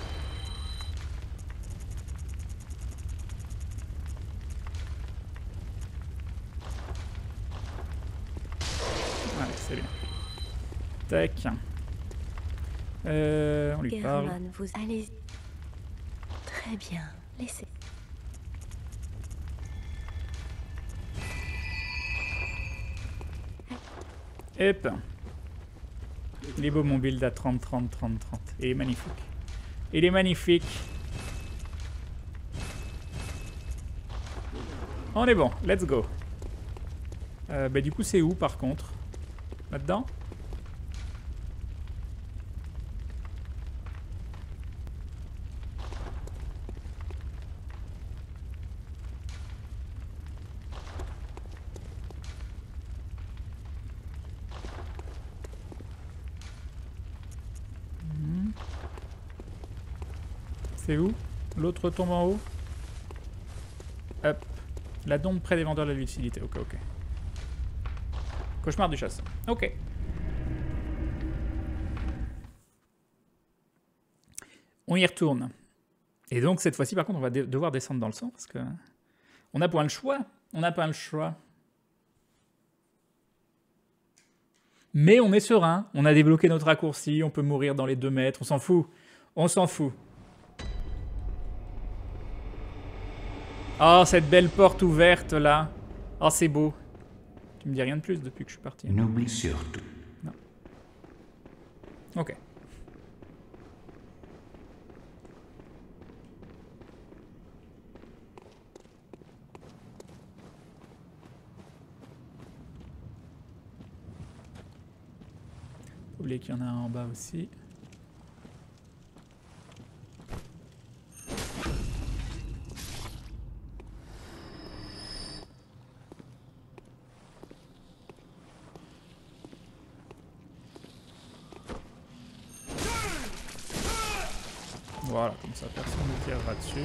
C'est bien. Tac. On lui parle. German, vous allez. Très bien. Laissez. Hop. Il est beau mon build à 30, 30, 30, 30. Il est magnifique. Il est magnifique. On est bon. Let's go. Bah du coup c'est où par contre? Là-dedans? C'est où? L'autre tombe en haut? Hop. La dombe près des vendeurs de la lucidité. Ok, ok. Cauchemar du chasseur. Ok. On y retourne. Et donc cette fois-ci, par contre, on va devoir descendre dans le sang parce que on n'a pas le choix. On n'a pas le choix. Mais on est serein. On a débloqué notre raccourci. On peut mourir dans les 2 mètres. On s'en fout. On s'en fout. Oh, cette belle porte ouverte là. Oh, c'est beau. Tu me dis rien de plus depuis que je suis parti. N'oublie surtout. Non. Ok. Oubliez qu'il y en a un en bas aussi. Voilà, comme ça personne ne tirera dessus.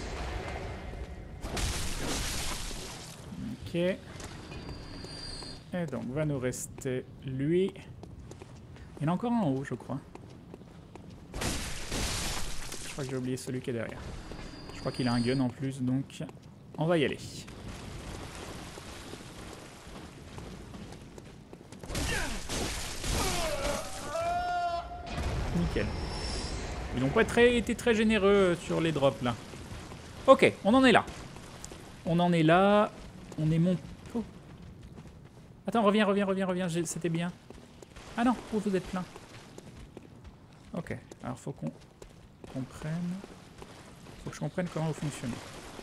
Ok. Et donc va nous rester lui. Il y en a encore un en haut, je crois. Je crois que j'ai oublié celui qui est derrière. Je crois qu'il a un gun en plus, donc on va y aller. Nickel. Ils n'ont pas été très généreux sur les drops là. Ok, on en est là. On en est là. On est mon... Oh. Attends, reviens. C'était bien. Ah non, oh, vous êtes plein. Ok, alors faut qu'on comprenne. Faut que je comprenne comment vous fonctionnez.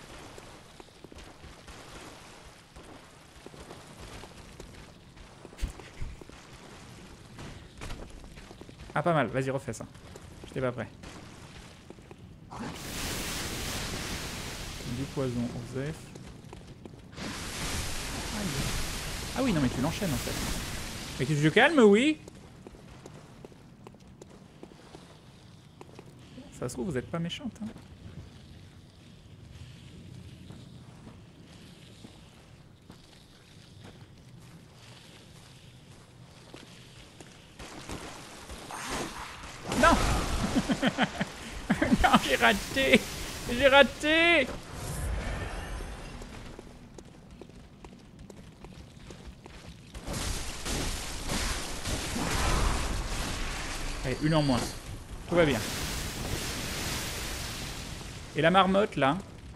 Ah, pas mal. Vas-y, refais ça. J'étais pas prêt. Du poison aux F. Ah oui, non, mais tu l'enchaînes en fait. Mais que tu te calmes, oui. Ça se trouve, vous êtes pas méchante. Hein. Non. Non, j'ai raté. J'ai raté. Allez, une en moins. Tout va bien. Et la marmotte, là.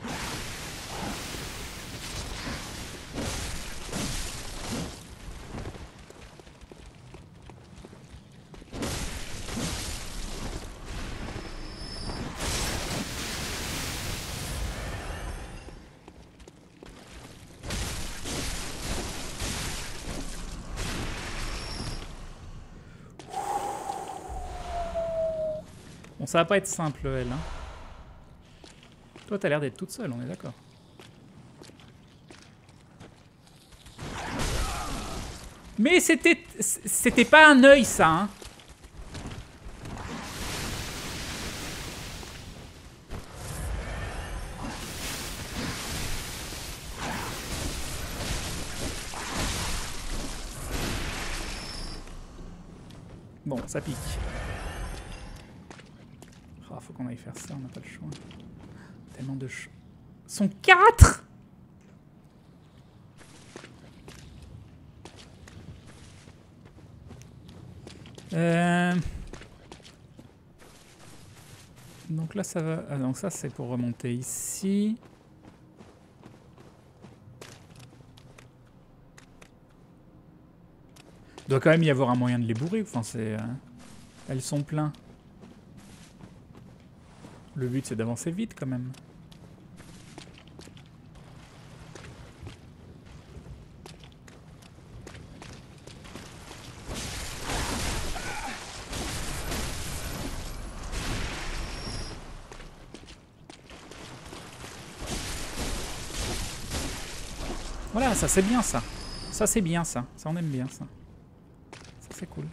Bon, ça va pas être simple, elle. Hein. Toi, t'as l'air d'être toute seule, on est d'accord. Mais c'était pas un œil, ça, hein. Bon, ça pique. Oh, faut qu'on aille faire ça, on n'a pas le choix. Tellement de choses. Sont 4 . Donc là, ça va... Ah, donc ça, c'est pour remonter ici. Il doit quand même y avoir un moyen de les bourrer. Enfin, c'est... Elles sont pleines. Le but, c'est d'avancer vite, quand même. Voilà, ça c'est bien ça. Ça c'est bien ça. Ça on aime bien ça. Ça c'est cool.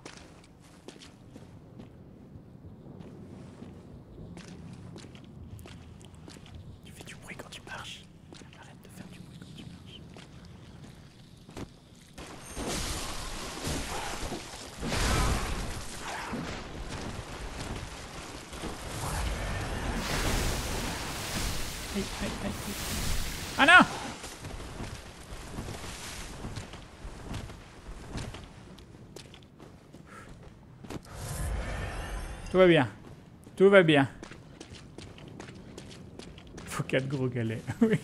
Tu fais du bruit quand tu marches. Arrête de faire du bruit quand tu marches. Aïe, aïe, aïe. Ah non! Tout va bien. Tout va bien. Faut 4 gros galets. Oui.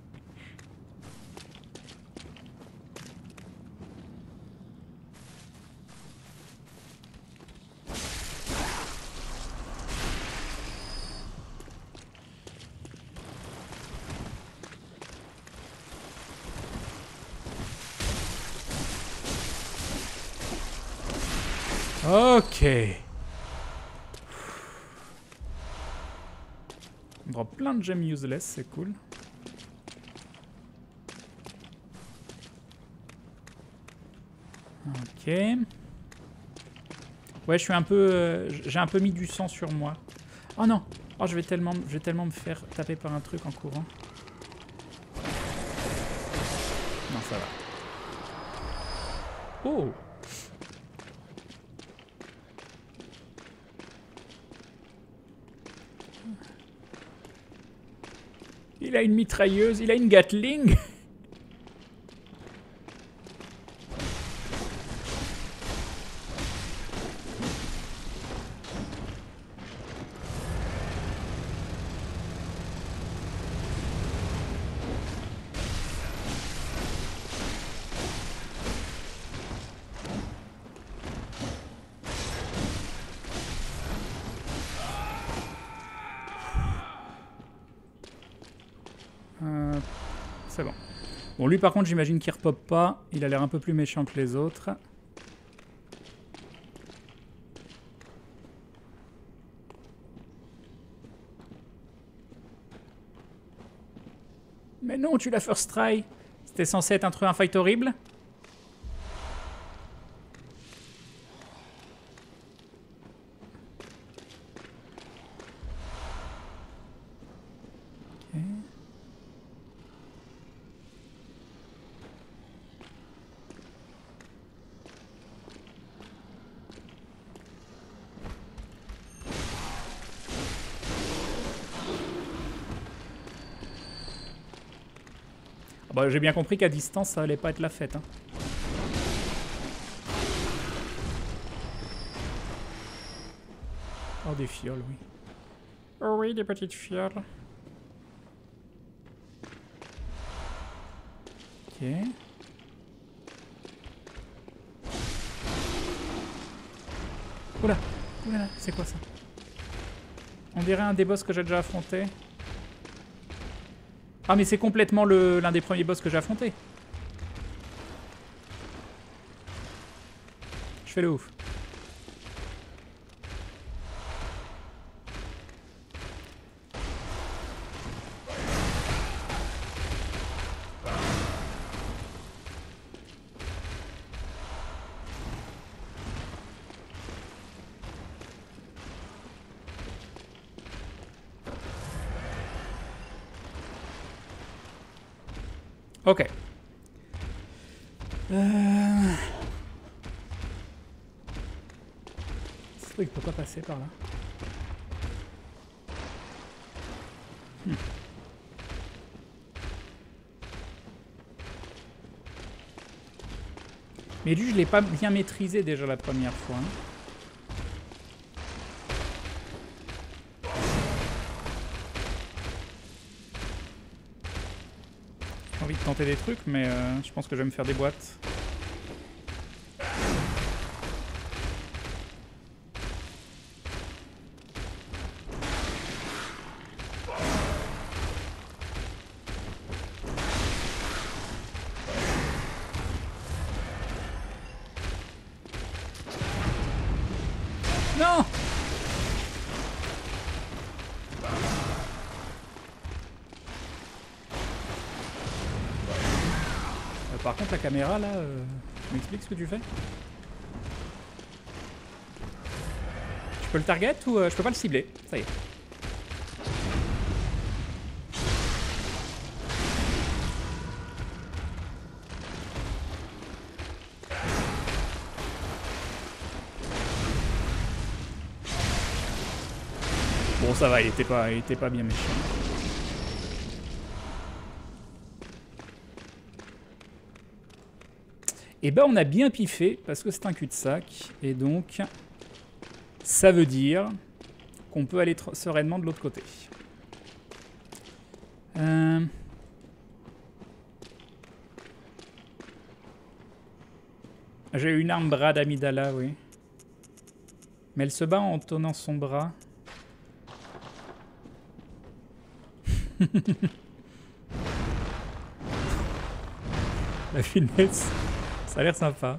Ok. On drop plein de gemmes useless, c'est cool. Ok. Ouais, je suis un peu... j'ai un peu mis du sang sur moi. Oh non. Oh, je vais tellement me faire taper par un truc en courant. Non, ça va. Oh. Il a une mitrailleuse, il a une Gatling. C'est bon. Bon, lui par contre, j'imagine qu'il repop pas. Il a l'air un peu plus méchant que les autres. Mais non, tu l'as first try. C'était censé être un fight horrible. Bon, j'ai bien compris qu'à distance, ça allait pas être la fête. Hein. Oh, des fioles, oui. Oh oui, des petites fioles. Ok. Oula, oula, c'est quoi ça? On dirait un des boss que j'ai déjà affronté. Ah mais c'est complètement l'un des premiers boss que j'ai affronté. Je fais le ouf. Ok. Ce truc peut pas passer par là. Mais lui, je l'ai pas bien maîtrisé déjà la première fois. Hein. J'ai envie de tenter des trucs, mais je pense que je vais me faire des boîtes. Non! Par contre, la caméra, là, tu m'expliques ce que tu fais? Je peux le target ou je peux pas le cibler? Ça y est. Bon, ça va, il était pas bien méchant. Et ben on a bien piffé parce que c'est un cul-de-sac et donc ça veut dire qu'on peut aller sereinement de l'autre côté. J'ai une arme bras d'Amidala, oui. Mais elle se bat en tenant son bras. La finesse. Ça a l'air sympa.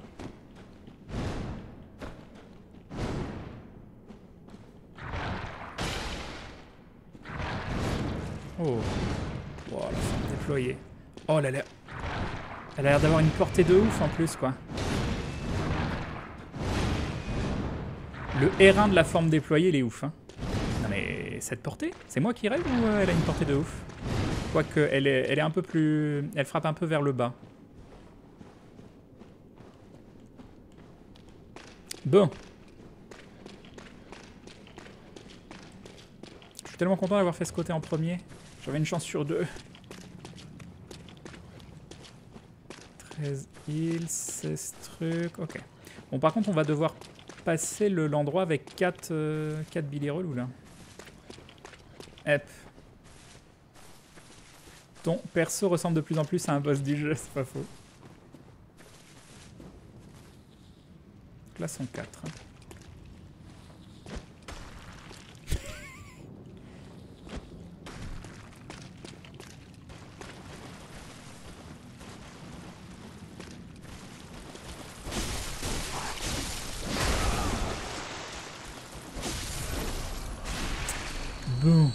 Oh. Oh, la forme déployée. Oh, elle a l'air d'avoir une portée de ouf en plus, quoi. Le R1 de la forme déployée, il est ouf. Hein. Non mais... Mais cette portée, c'est moi qui rêve ou elle a une portée de ouf? Quoique, elle est un peu plus... Elle frappe un peu vers le bas. Bon. Je suis tellement content d'avoir fait ce côté en premier. J'avais une chance sur 2. 13 heals, 16 trucs... Ok. Bon, par contre, on va devoir passer l'endroit avec 4 Billy relous, là. Hop. Ton perso ressemble de plus en plus à un boss du jeu, c'est pas faux. Donc là, sont 4. Bon.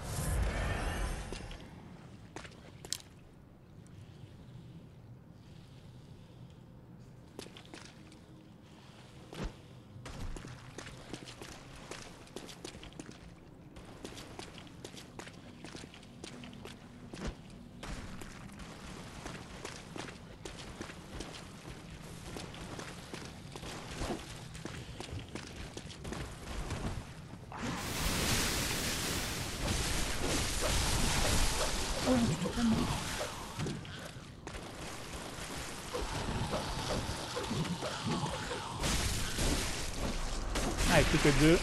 Allez, plus que 2.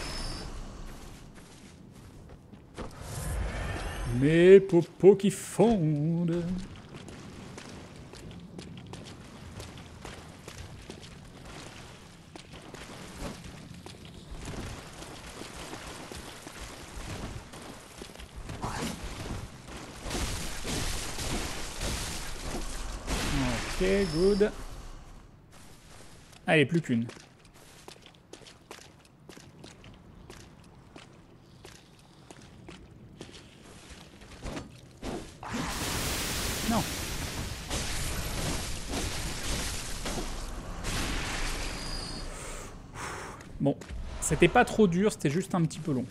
Mes popos qui fondent. Ok, good. Allez, plus qu'une. Non. Bon, c'était pas trop dur, c'était juste un petit peu long.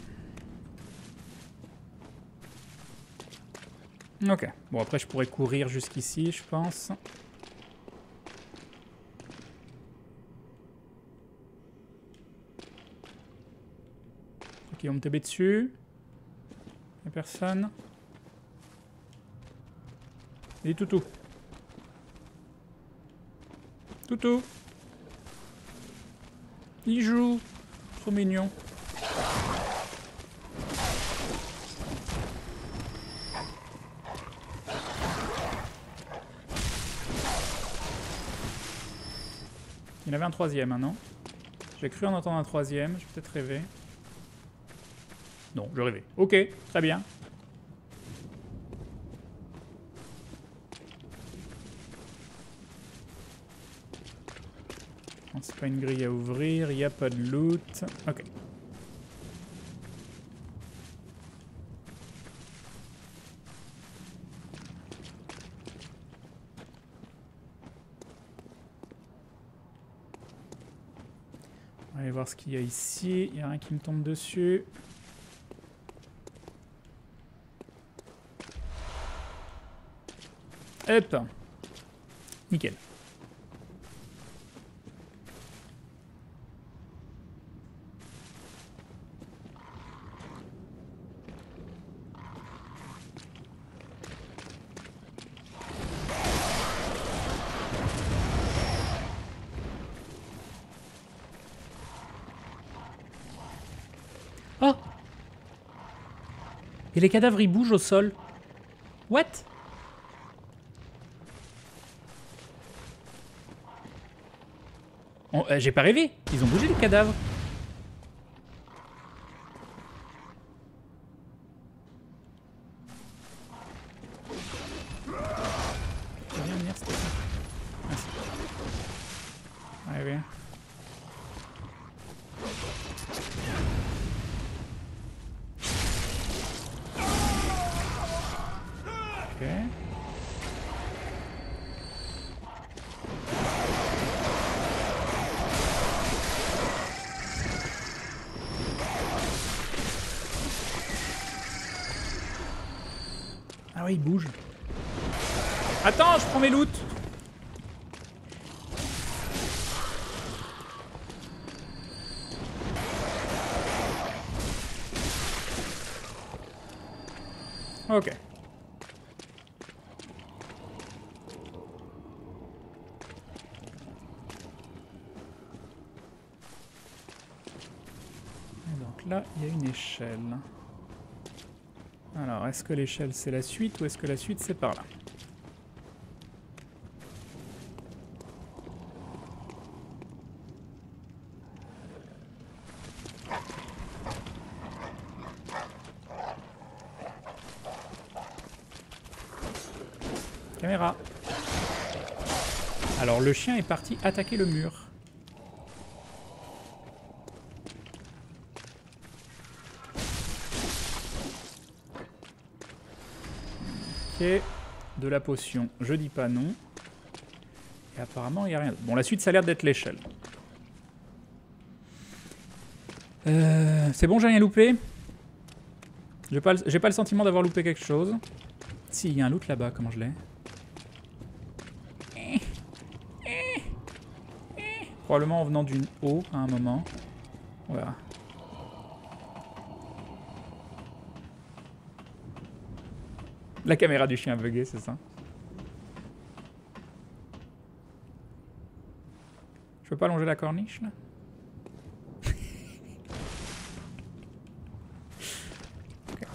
Ok, bon après je pourrais courir jusqu'ici, je pense. Ok, ils vont me taper dessus. Y'a personne. Et Toutou. Toutou. Il joue. Trop mignon. Il y en avait un troisième, hein, non? J'ai cru en entendre un troisième, j'ai peut-être rêvé. Non, je rêvais. Ok, très bien. C'est pas une grille à ouvrir, il n'y a pas de loot. Ok. On va aller voir ce qu'il y a ici. Il n'y a rien qui me tombe dessus. Hop. Nickel. Oh! Et les cadavres ils bougent au sol. What? J'ai pas rêvé. Ils ont bougé les cadavres. Viens venir, s'il te plaît. Merci. Ouais, viens. Ok. Ah ouais, il bouge. Attends, je prends mes loots. Ok. Et donc là, il y a une échelle. Alors, est-ce que l'échelle c'est la suite ou est-ce que la suite c'est par là? Caméra. Alors le chien est parti attaquer le mur. Ok. De la potion, je dis pas non. Et apparemment il n'y a rien d'autre. Bon, la suite ça a l'air d'être l'échelle. C'est bon, j'ai rien loupé. J'ai pas le sentiment d'avoir loupé quelque chose. Si, il y a un loot là-bas, comment je l'ai? Probablement en venant du haut à un moment. On verra. La caméra du chien a bugué, c'est ça? Je peux pas longer la corniche là? Okay.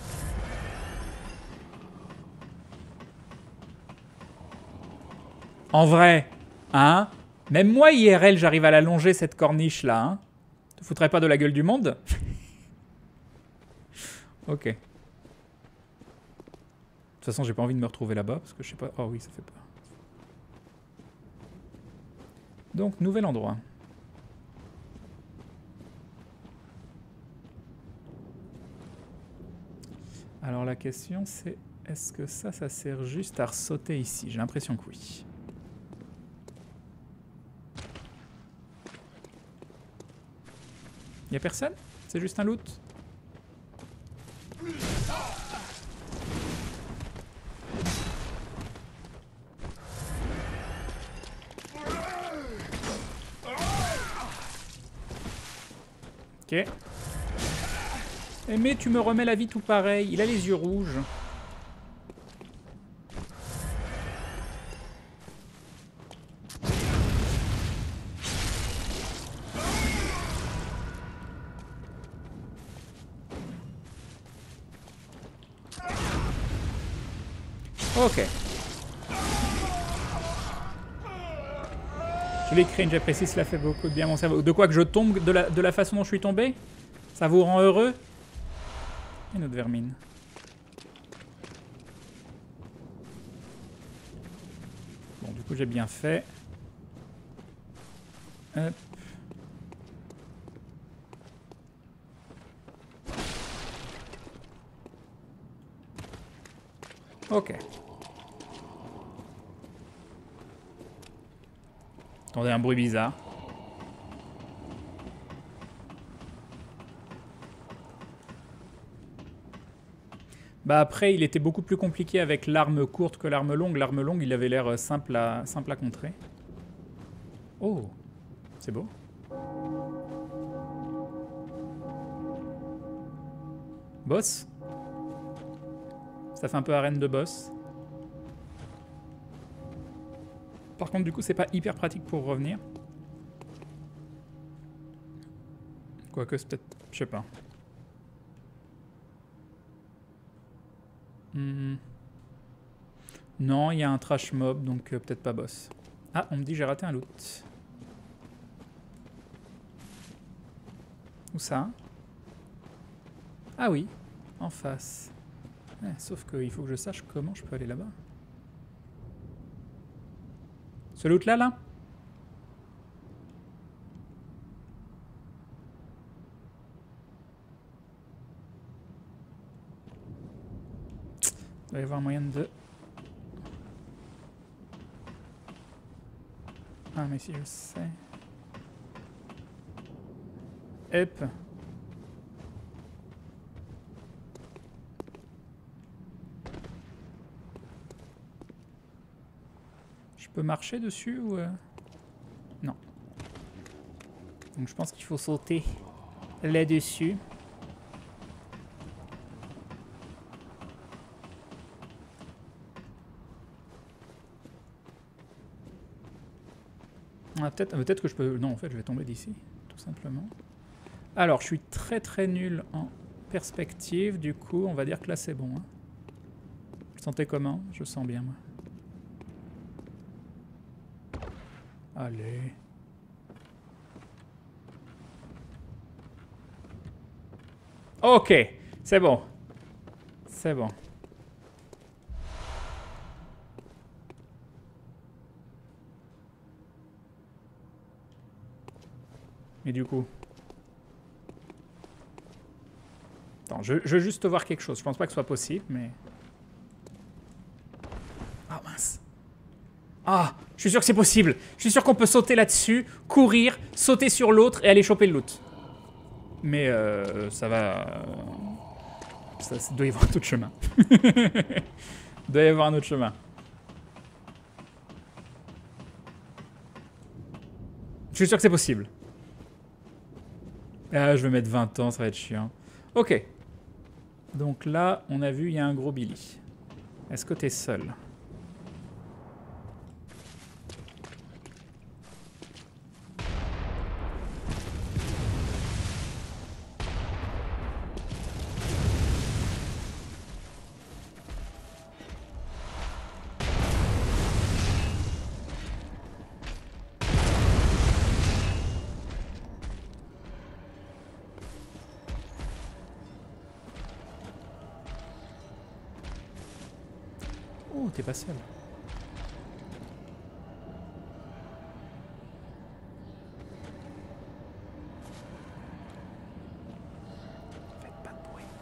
En vrai, hein? Même moi, IRL, j'arrive à la longer, cette corniche-là. Hein. Te foutrais pas de la gueule du monde? Ok. De toute façon, j'ai pas envie de me retrouver là-bas, parce que je sais pas... Oh oui, ça fait peur. Donc, nouvel endroit. Alors, la question, c'est... Est-ce que ça sert juste à ressauter ici? J'ai l'impression que oui. Y'a personne? C'est juste un loot? Ok. Mais tu me remets la vie tout pareil. Il a les yeux rouges. Ok. Je l'ai cringe, j'apprécie, cela fait beaucoup de bien à mon cerveau. De quoi que je tombe de la façon dont je suis tombé? Ça vous rend heureux? Une autre vermine. Bon, du coup, j'ai bien fait. Hop. Ok. Attendez, un bruit bizarre. Bah après, il était beaucoup plus compliqué avec l'arme courte que l'arme longue. L'arme longue, il avait l'air simple à contrer. Oh, c'est beau. Boss. Ça fait un peu arène de boss. Par contre, du coup, c'est pas hyper pratique pour revenir. Quoique, c'est peut-être... Je sais pas. Non, il y a un trash mob, donc peut-être pas boss. Ah, on me dit j'ai raté un loot. Où ça? Ah oui, en face. Sauf qu'il faut que je sache comment je peux aller là-bas. Ce loot là? Il doit y avoir un moyen de... Ah mais si je sais... Hop. Je peux marcher dessus ou... Non. Donc je pense qu'il faut sauter là-dessus. Ah, peut-être que je peux... Non, en fait, je vais tomber d'ici, tout simplement. Alors, je suis très nul en perspective. Du coup, on va dire que là, c'est bon. Hein. Vous le sentez comment? Je sens bien, moi. Allez. Ok, c'est bon. C'est bon. Et du coup... Attends, je veux juste voir quelque chose. Je pense pas que ce soit possible, mais... Ah, mince. Ah, je suis sûr que c'est possible. Je suis sûr qu'on peut sauter là-dessus, courir, sauter sur l'autre et aller choper le loot. Mais ça va... Ça doit y avoir un autre chemin. Il doit y avoir un autre chemin. Je suis sûr que c'est possible. Ah, je vais mettre 20 ans, ça va être chiant. Ok. Donc là, on a vu, il y a un gros Billy. Est-ce que t'es seul? Oh, t'es pas seul. Faites pas de bruit.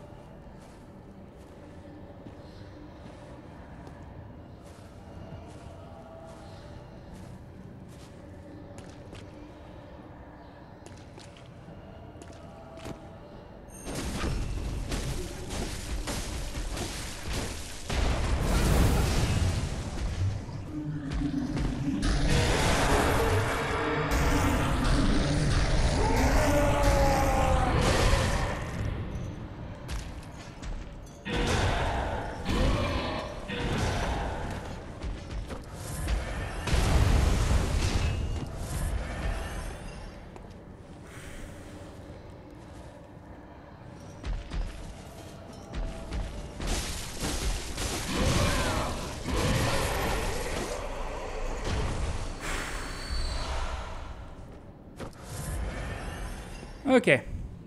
Ok.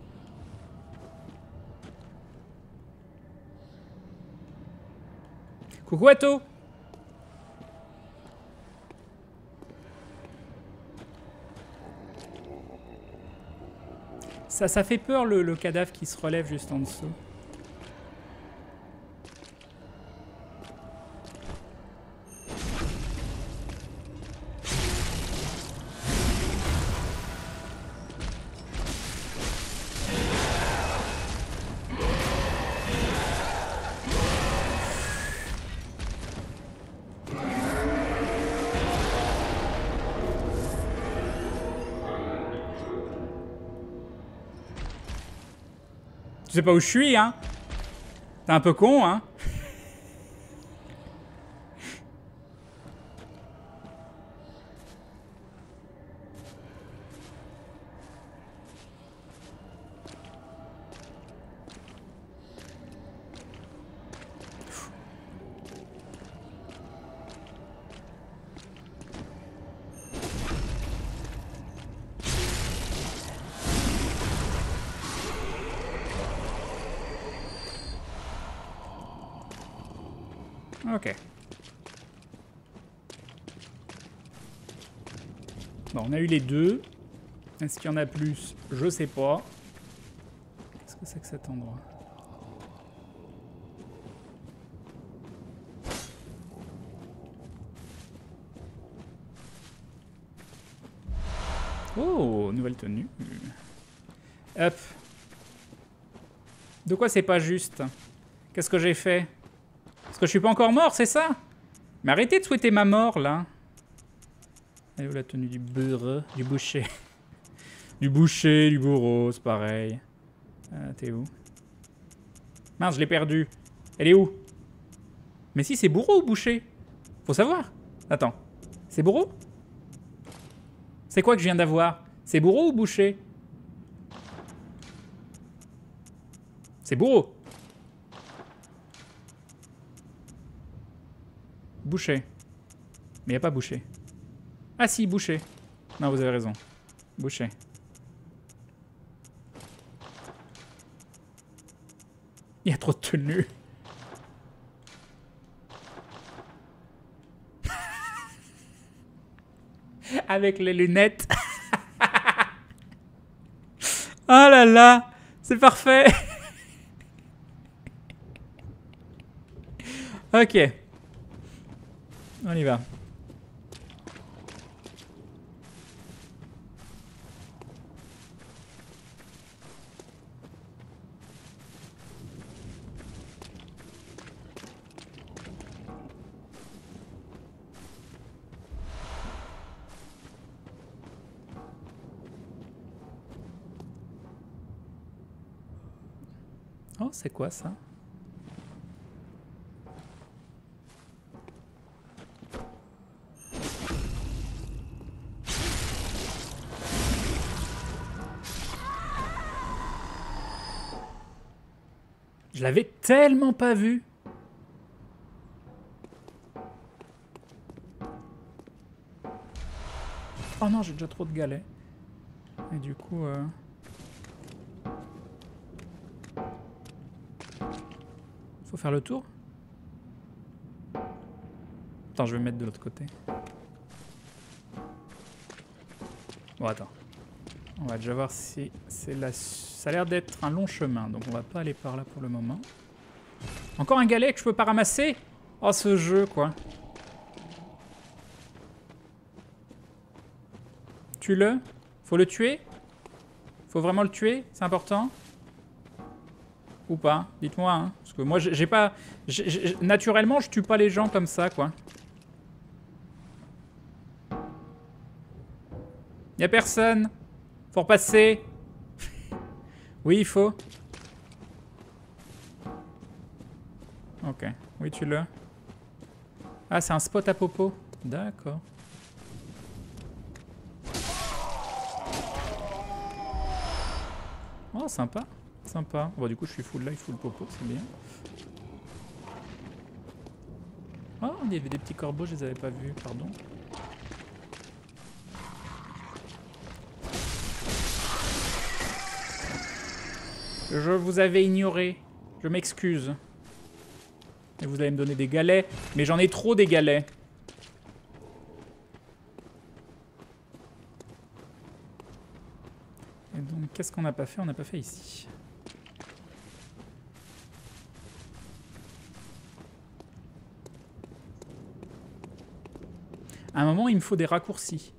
Coucou Atto. Ça fait peur le cadavre qui se relève juste en dessous. Tu sais pas où je suis, hein? T'es un peu con, hein? Ok. Bon, on a eu les deux. Est-ce qu'il y en a plus? Je sais pas. Qu'est-ce que c'est que cet endroit? Oh, nouvelle tenue. Hop. De quoi c'est pas juste? Qu'est-ce que j'ai fait? Parce que je suis pas encore mort, c'est ça? Mais arrêtez de souhaiter ma mort, là. Elle est où la tenue du beurre? Du boucher. Du boucher, du bourreau, c'est pareil. T'es où? Mince, je l'ai perdu. Elle est où? Mais si, c'est bourreau ou boucher? Faut savoir. Attends. C'est bourreau? C'est quoi que je viens d'avoir? C'est bourreau ou boucher? C'est bourreau. Boucher. Mais y a pas boucher. Ah si, boucher. Non, vous avez raison. Boucher. Il y a trop de tenues. Avec les lunettes. Oh là là, c'est parfait. Ok. On y va. Oh, c'est quoi ça? Je l'avais tellement pas vu. Oh non, j'ai déjà trop de galets. Et du coup... Faut faire le tour? Attends, je vais me mettre de l'autre côté. Bon, attends. On va déjà voir si c'est la... Ça a l'air d'être un long chemin, donc on va pas aller par là pour le moment. Encore un galet que je peux pas ramasser? Oh, ce jeu, quoi. Tue-le. Faut le tuer? Faut vraiment le tuer? C'est important? Ou pas? Dites-moi, hein. Parce que moi, j'ai pas... naturellement, je tue pas les gens comme ça, quoi. Y'a personne. Faut repasser. Oui, il faut. Ok. Oui, tue-le. Ah, c'est un spot à popo. D'accord. Oh, sympa. Sympa. Bon, du coup, je suis full life, full popo, c'est bien. Oh, il y avait des petits corbeaux, je les avais pas vus, pardon. Je vous avais ignoré. Je m'excuse. Et vous allez me donner des galets. Mais j'en ai trop des galets. Et donc, qu'est-ce qu'on n'a pas fait? On n'a pas fait ici. À un moment, il me faut des raccourcis.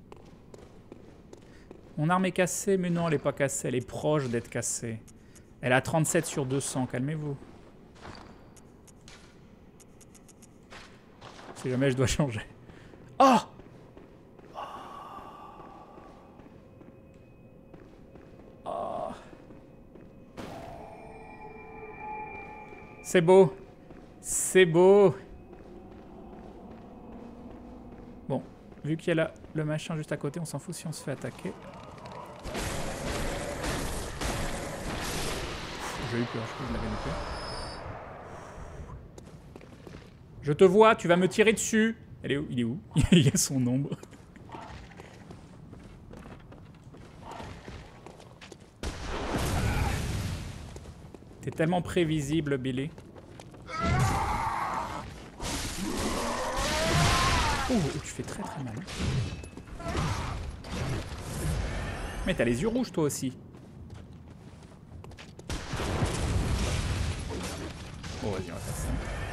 Mon arme est cassée, mais non, elle n'est pas cassée. Elle est proche d'être cassée. Elle a 37 sur 200, calmez-vous. Si jamais je dois changer. Oh! Oh! C'est beau. C'est beau. Bon, vu qu'il y a le machin juste à côté, on s'en fout si on se fait attaquer. J'ai eu peur, je crois que je l'avais loupé. Je te vois, tu vas me tirer dessus. Elle est où? Il est où? Il y a son ombre. T'es tellement prévisible, Billy. Oh, tu fais très très mal. Mais t'as les yeux rouges toi aussi. Bon, vas-y, on va faire ça.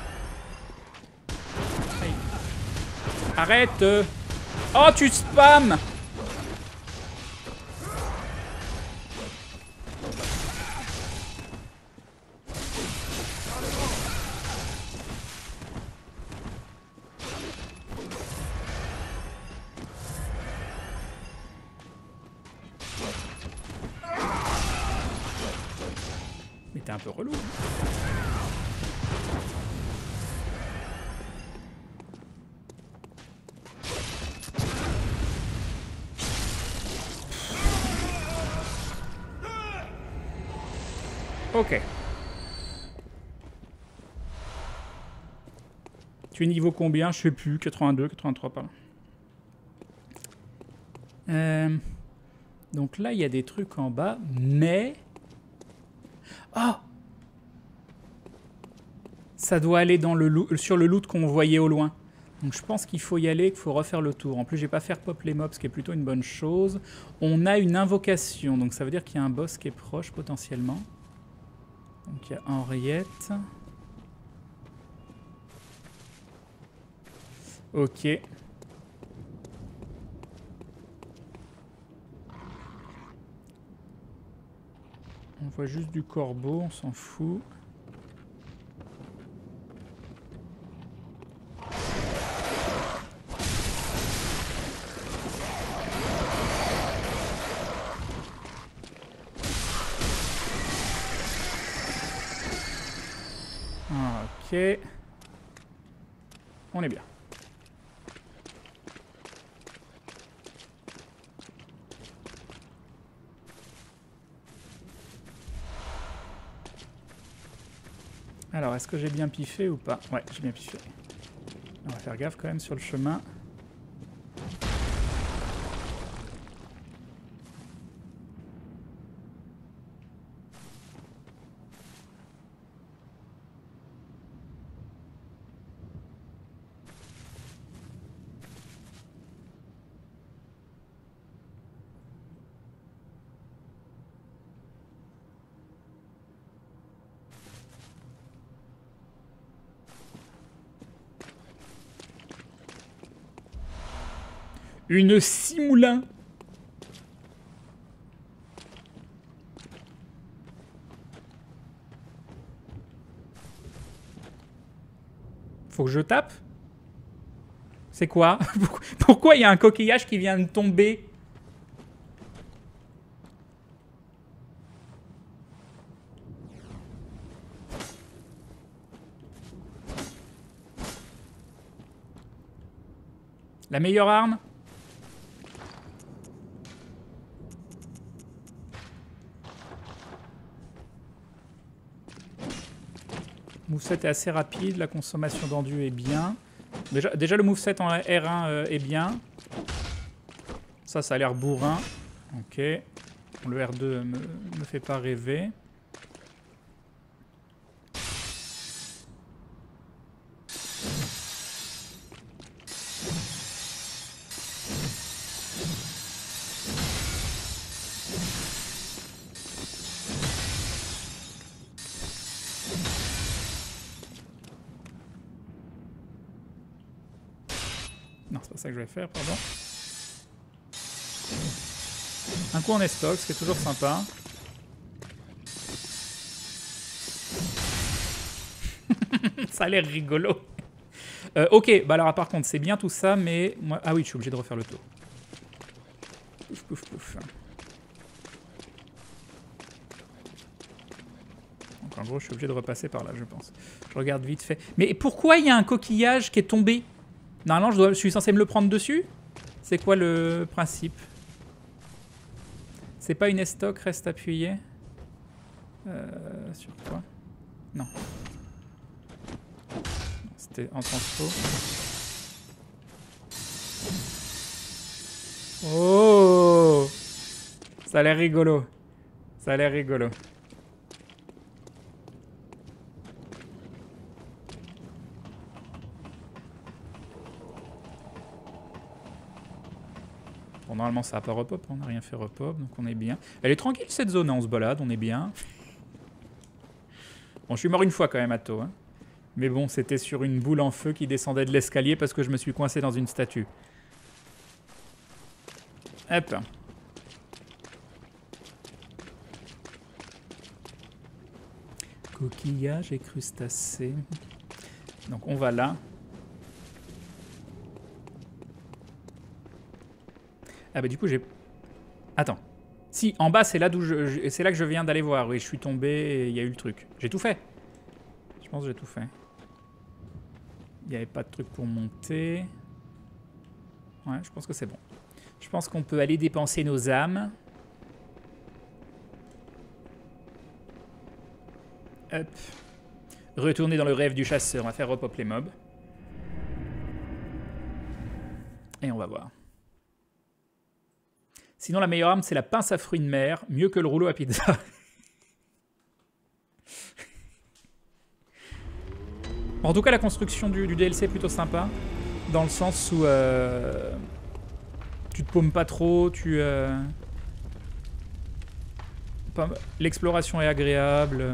Aïe. Arrête! Oh, tu spams! c'était un peu relou. Ok. Tu es niveau combien? Je sais plus, 82, 83 par là. Donc là, il y a des trucs en bas, mais... Oh! Ça doit aller dans sur le loot qu'on voyait au loin. Donc je pense qu'il faut y aller, qu'il faut refaire le tour. En plus, je vais pas faire pop les mobs, ce qui est plutôt une bonne chose. On a une invocation, donc ça veut dire qu'il y a un boss qui est proche potentiellement. Donc il y a Henriette. Ok. On voit juste du corbeau, on s'en fout. Ok. On est bien. Alors, est-ce que j'ai bien piffé ou pas? Ouais, j'ai bien piffé. On va faire gaffe quand même sur le chemin. Une Simoulin. Faut que je tape? C'est quoi? Pourquoi il y a un coquillage qui vient de tomber? La meilleure arme? Moveset est assez rapide, la consommation d'endu est bien. Déjà le moveset en R1 est bien. Ça a l'air bourrin. Ok. Le R2 me fait pas rêver. Non, c'est pas ça que je vais faire, pardon. Un coup en estoc, ce qui est toujours sympa. Ça a l'air rigolo. Ok, bah alors par contre, c'est bien tout ça, mais... moi... Ah oui, je suis obligé de refaire le tour. Pouf, pouf, pouf. Donc en gros, je suis obligé de repasser par là, je pense. Je regarde vite fait. Mais pourquoi il y a un coquillage qui est tombé? Normalement, je suis censé me le prendre dessus? C'est quoi le principe? C'est pas une estoc, reste appuyé. Sur quoi? Non. C'était en transfo. Oh! Ça a l'air rigolo. Ça a l'air rigolo. Bon, normalement, ça n'a pas repop. On n'a rien fait repop, donc on est bien. Elle est tranquille, cette zone. On se balade, on est bien. Bon, je suis mort une fois quand même à tôt. Hein. Mais bon, c'était sur une boule en feu qui descendait de l'escalier parce que je me suis coincé dans une statue. Hop. Coquillage et crustacés. Donc on va là. Ah bah du coup j'ai... Attends. Si, en bas, c'est là, c'est là que je viens d'aller voir. Oui, je suis tombé et il y a eu le truc. J'ai tout fait. Je pense que j'ai tout fait. Il n'y avait pas de truc pour monter. Ouais, je pense que c'est bon. Je pense qu'on peut aller dépenser nos âmes. Hop. Retourner dans le rêve du chasseur. On va faire repop les mobs. Et on va voir. Sinon, la meilleure arme, c'est la pince à fruits de mer. Mieux que le rouleau à pizza. En tout cas, la construction du DLC est plutôt sympa. Dans le sens où tu te paumes pas trop. L'exploration est agréable.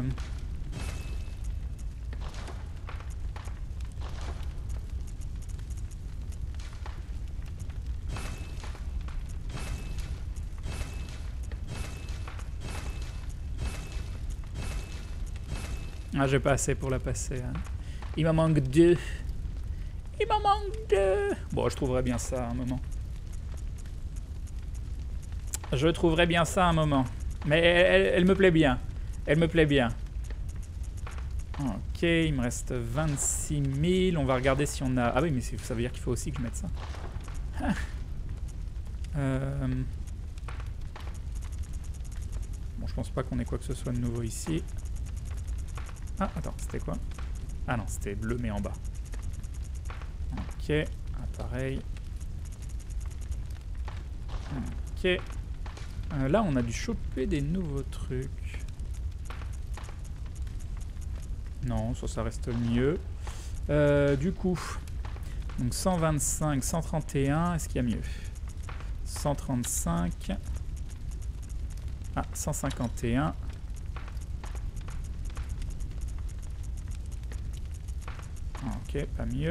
Ah, j'ai pas assez pour la passer. Hein. Il m'en manque 2. Il m'en manque 2. Bon, je trouverai bien ça à un moment. Je trouverai bien ça à un moment. Mais elle me plaît bien. Elle me plaît bien. Ok, il me reste 26 000. On va regarder si on a... Ah oui, mais ça veut dire qu'il faut aussi que je mette ça. Bon, je pense pas qu'on ait quoi que ce soit de nouveau ici. Ah, attends, c'était quoi? Ah non, c'était bleu, mais en bas. Ok, pareil. Ok. Là, on a dû choper des nouveaux trucs. Non, ça reste mieux. Du coup, donc 125, 131, est-ce qu'il y a mieux? 135. Ah, 151. Ok, pas mieux.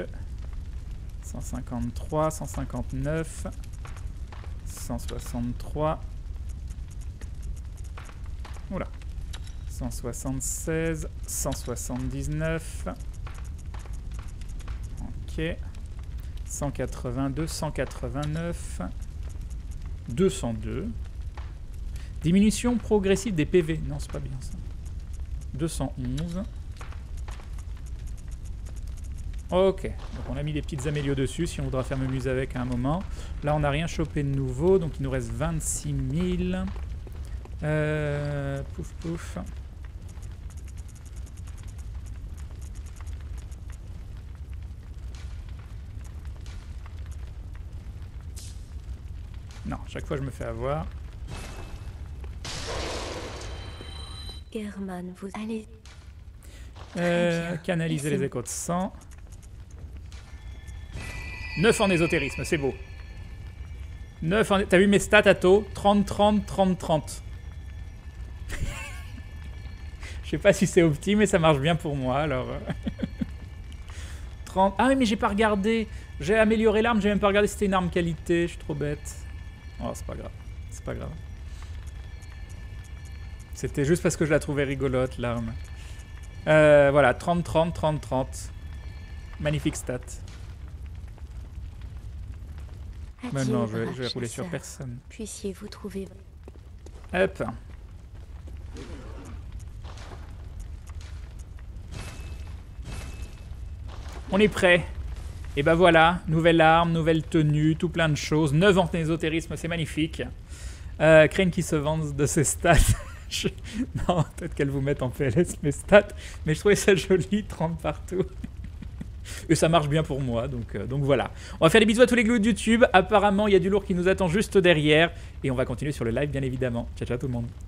153, 159, 163. Oula. 176, 179. Ok. 182, 189. 202. Diminution progressive des PV. Non, c'est pas bien ça. 211. Ok, donc on a mis des petites amélios dessus si on voudra faire muse avec à un moment. Là, on n'a rien chopé de nouveau, donc il nous reste 26 000. Pouf pouf. Non, chaque fois je me fais avoir. German, vous allez... Canaliser les échos de sang. 9 en ésotérisme, c'est beau. 9 en... T'as vu mes stats, Atto? 30, 30, 30, 30. Je sais pas si c'est opti, mais ça marche bien pour moi, alors... 30... Ah oui, mais j'ai pas regardé. J'ai amélioré l'arme, j'ai même pas regardé si c'était une arme qualité. Je suis trop bête. Oh, c'est pas grave. C'est pas grave. C'était juste parce que je la trouvais rigolote, l'arme. Voilà, 30, 30, 30, 30. Magnifique stat. Mais non, je vais rouler sur personne. Puissiez-vous trouver... Hop. On est prêt. Et ben voilà, nouvelle arme, nouvelle tenue, tout plein de choses. 9 en ésotérisme, c'est magnifique. Crane qui se venge de ses stats. Non, peut-être qu'elle vous mette en PLS mes stats, mais je trouvais ça joli, 30 partout. Et ça marche bien pour moi, donc voilà. On va faire des bisous à tous les glous de YouTube. Apparemment, il y a du lourd qui nous attend juste derrière. Et on va continuer sur le live, bien évidemment. Ciao, ciao tout le monde.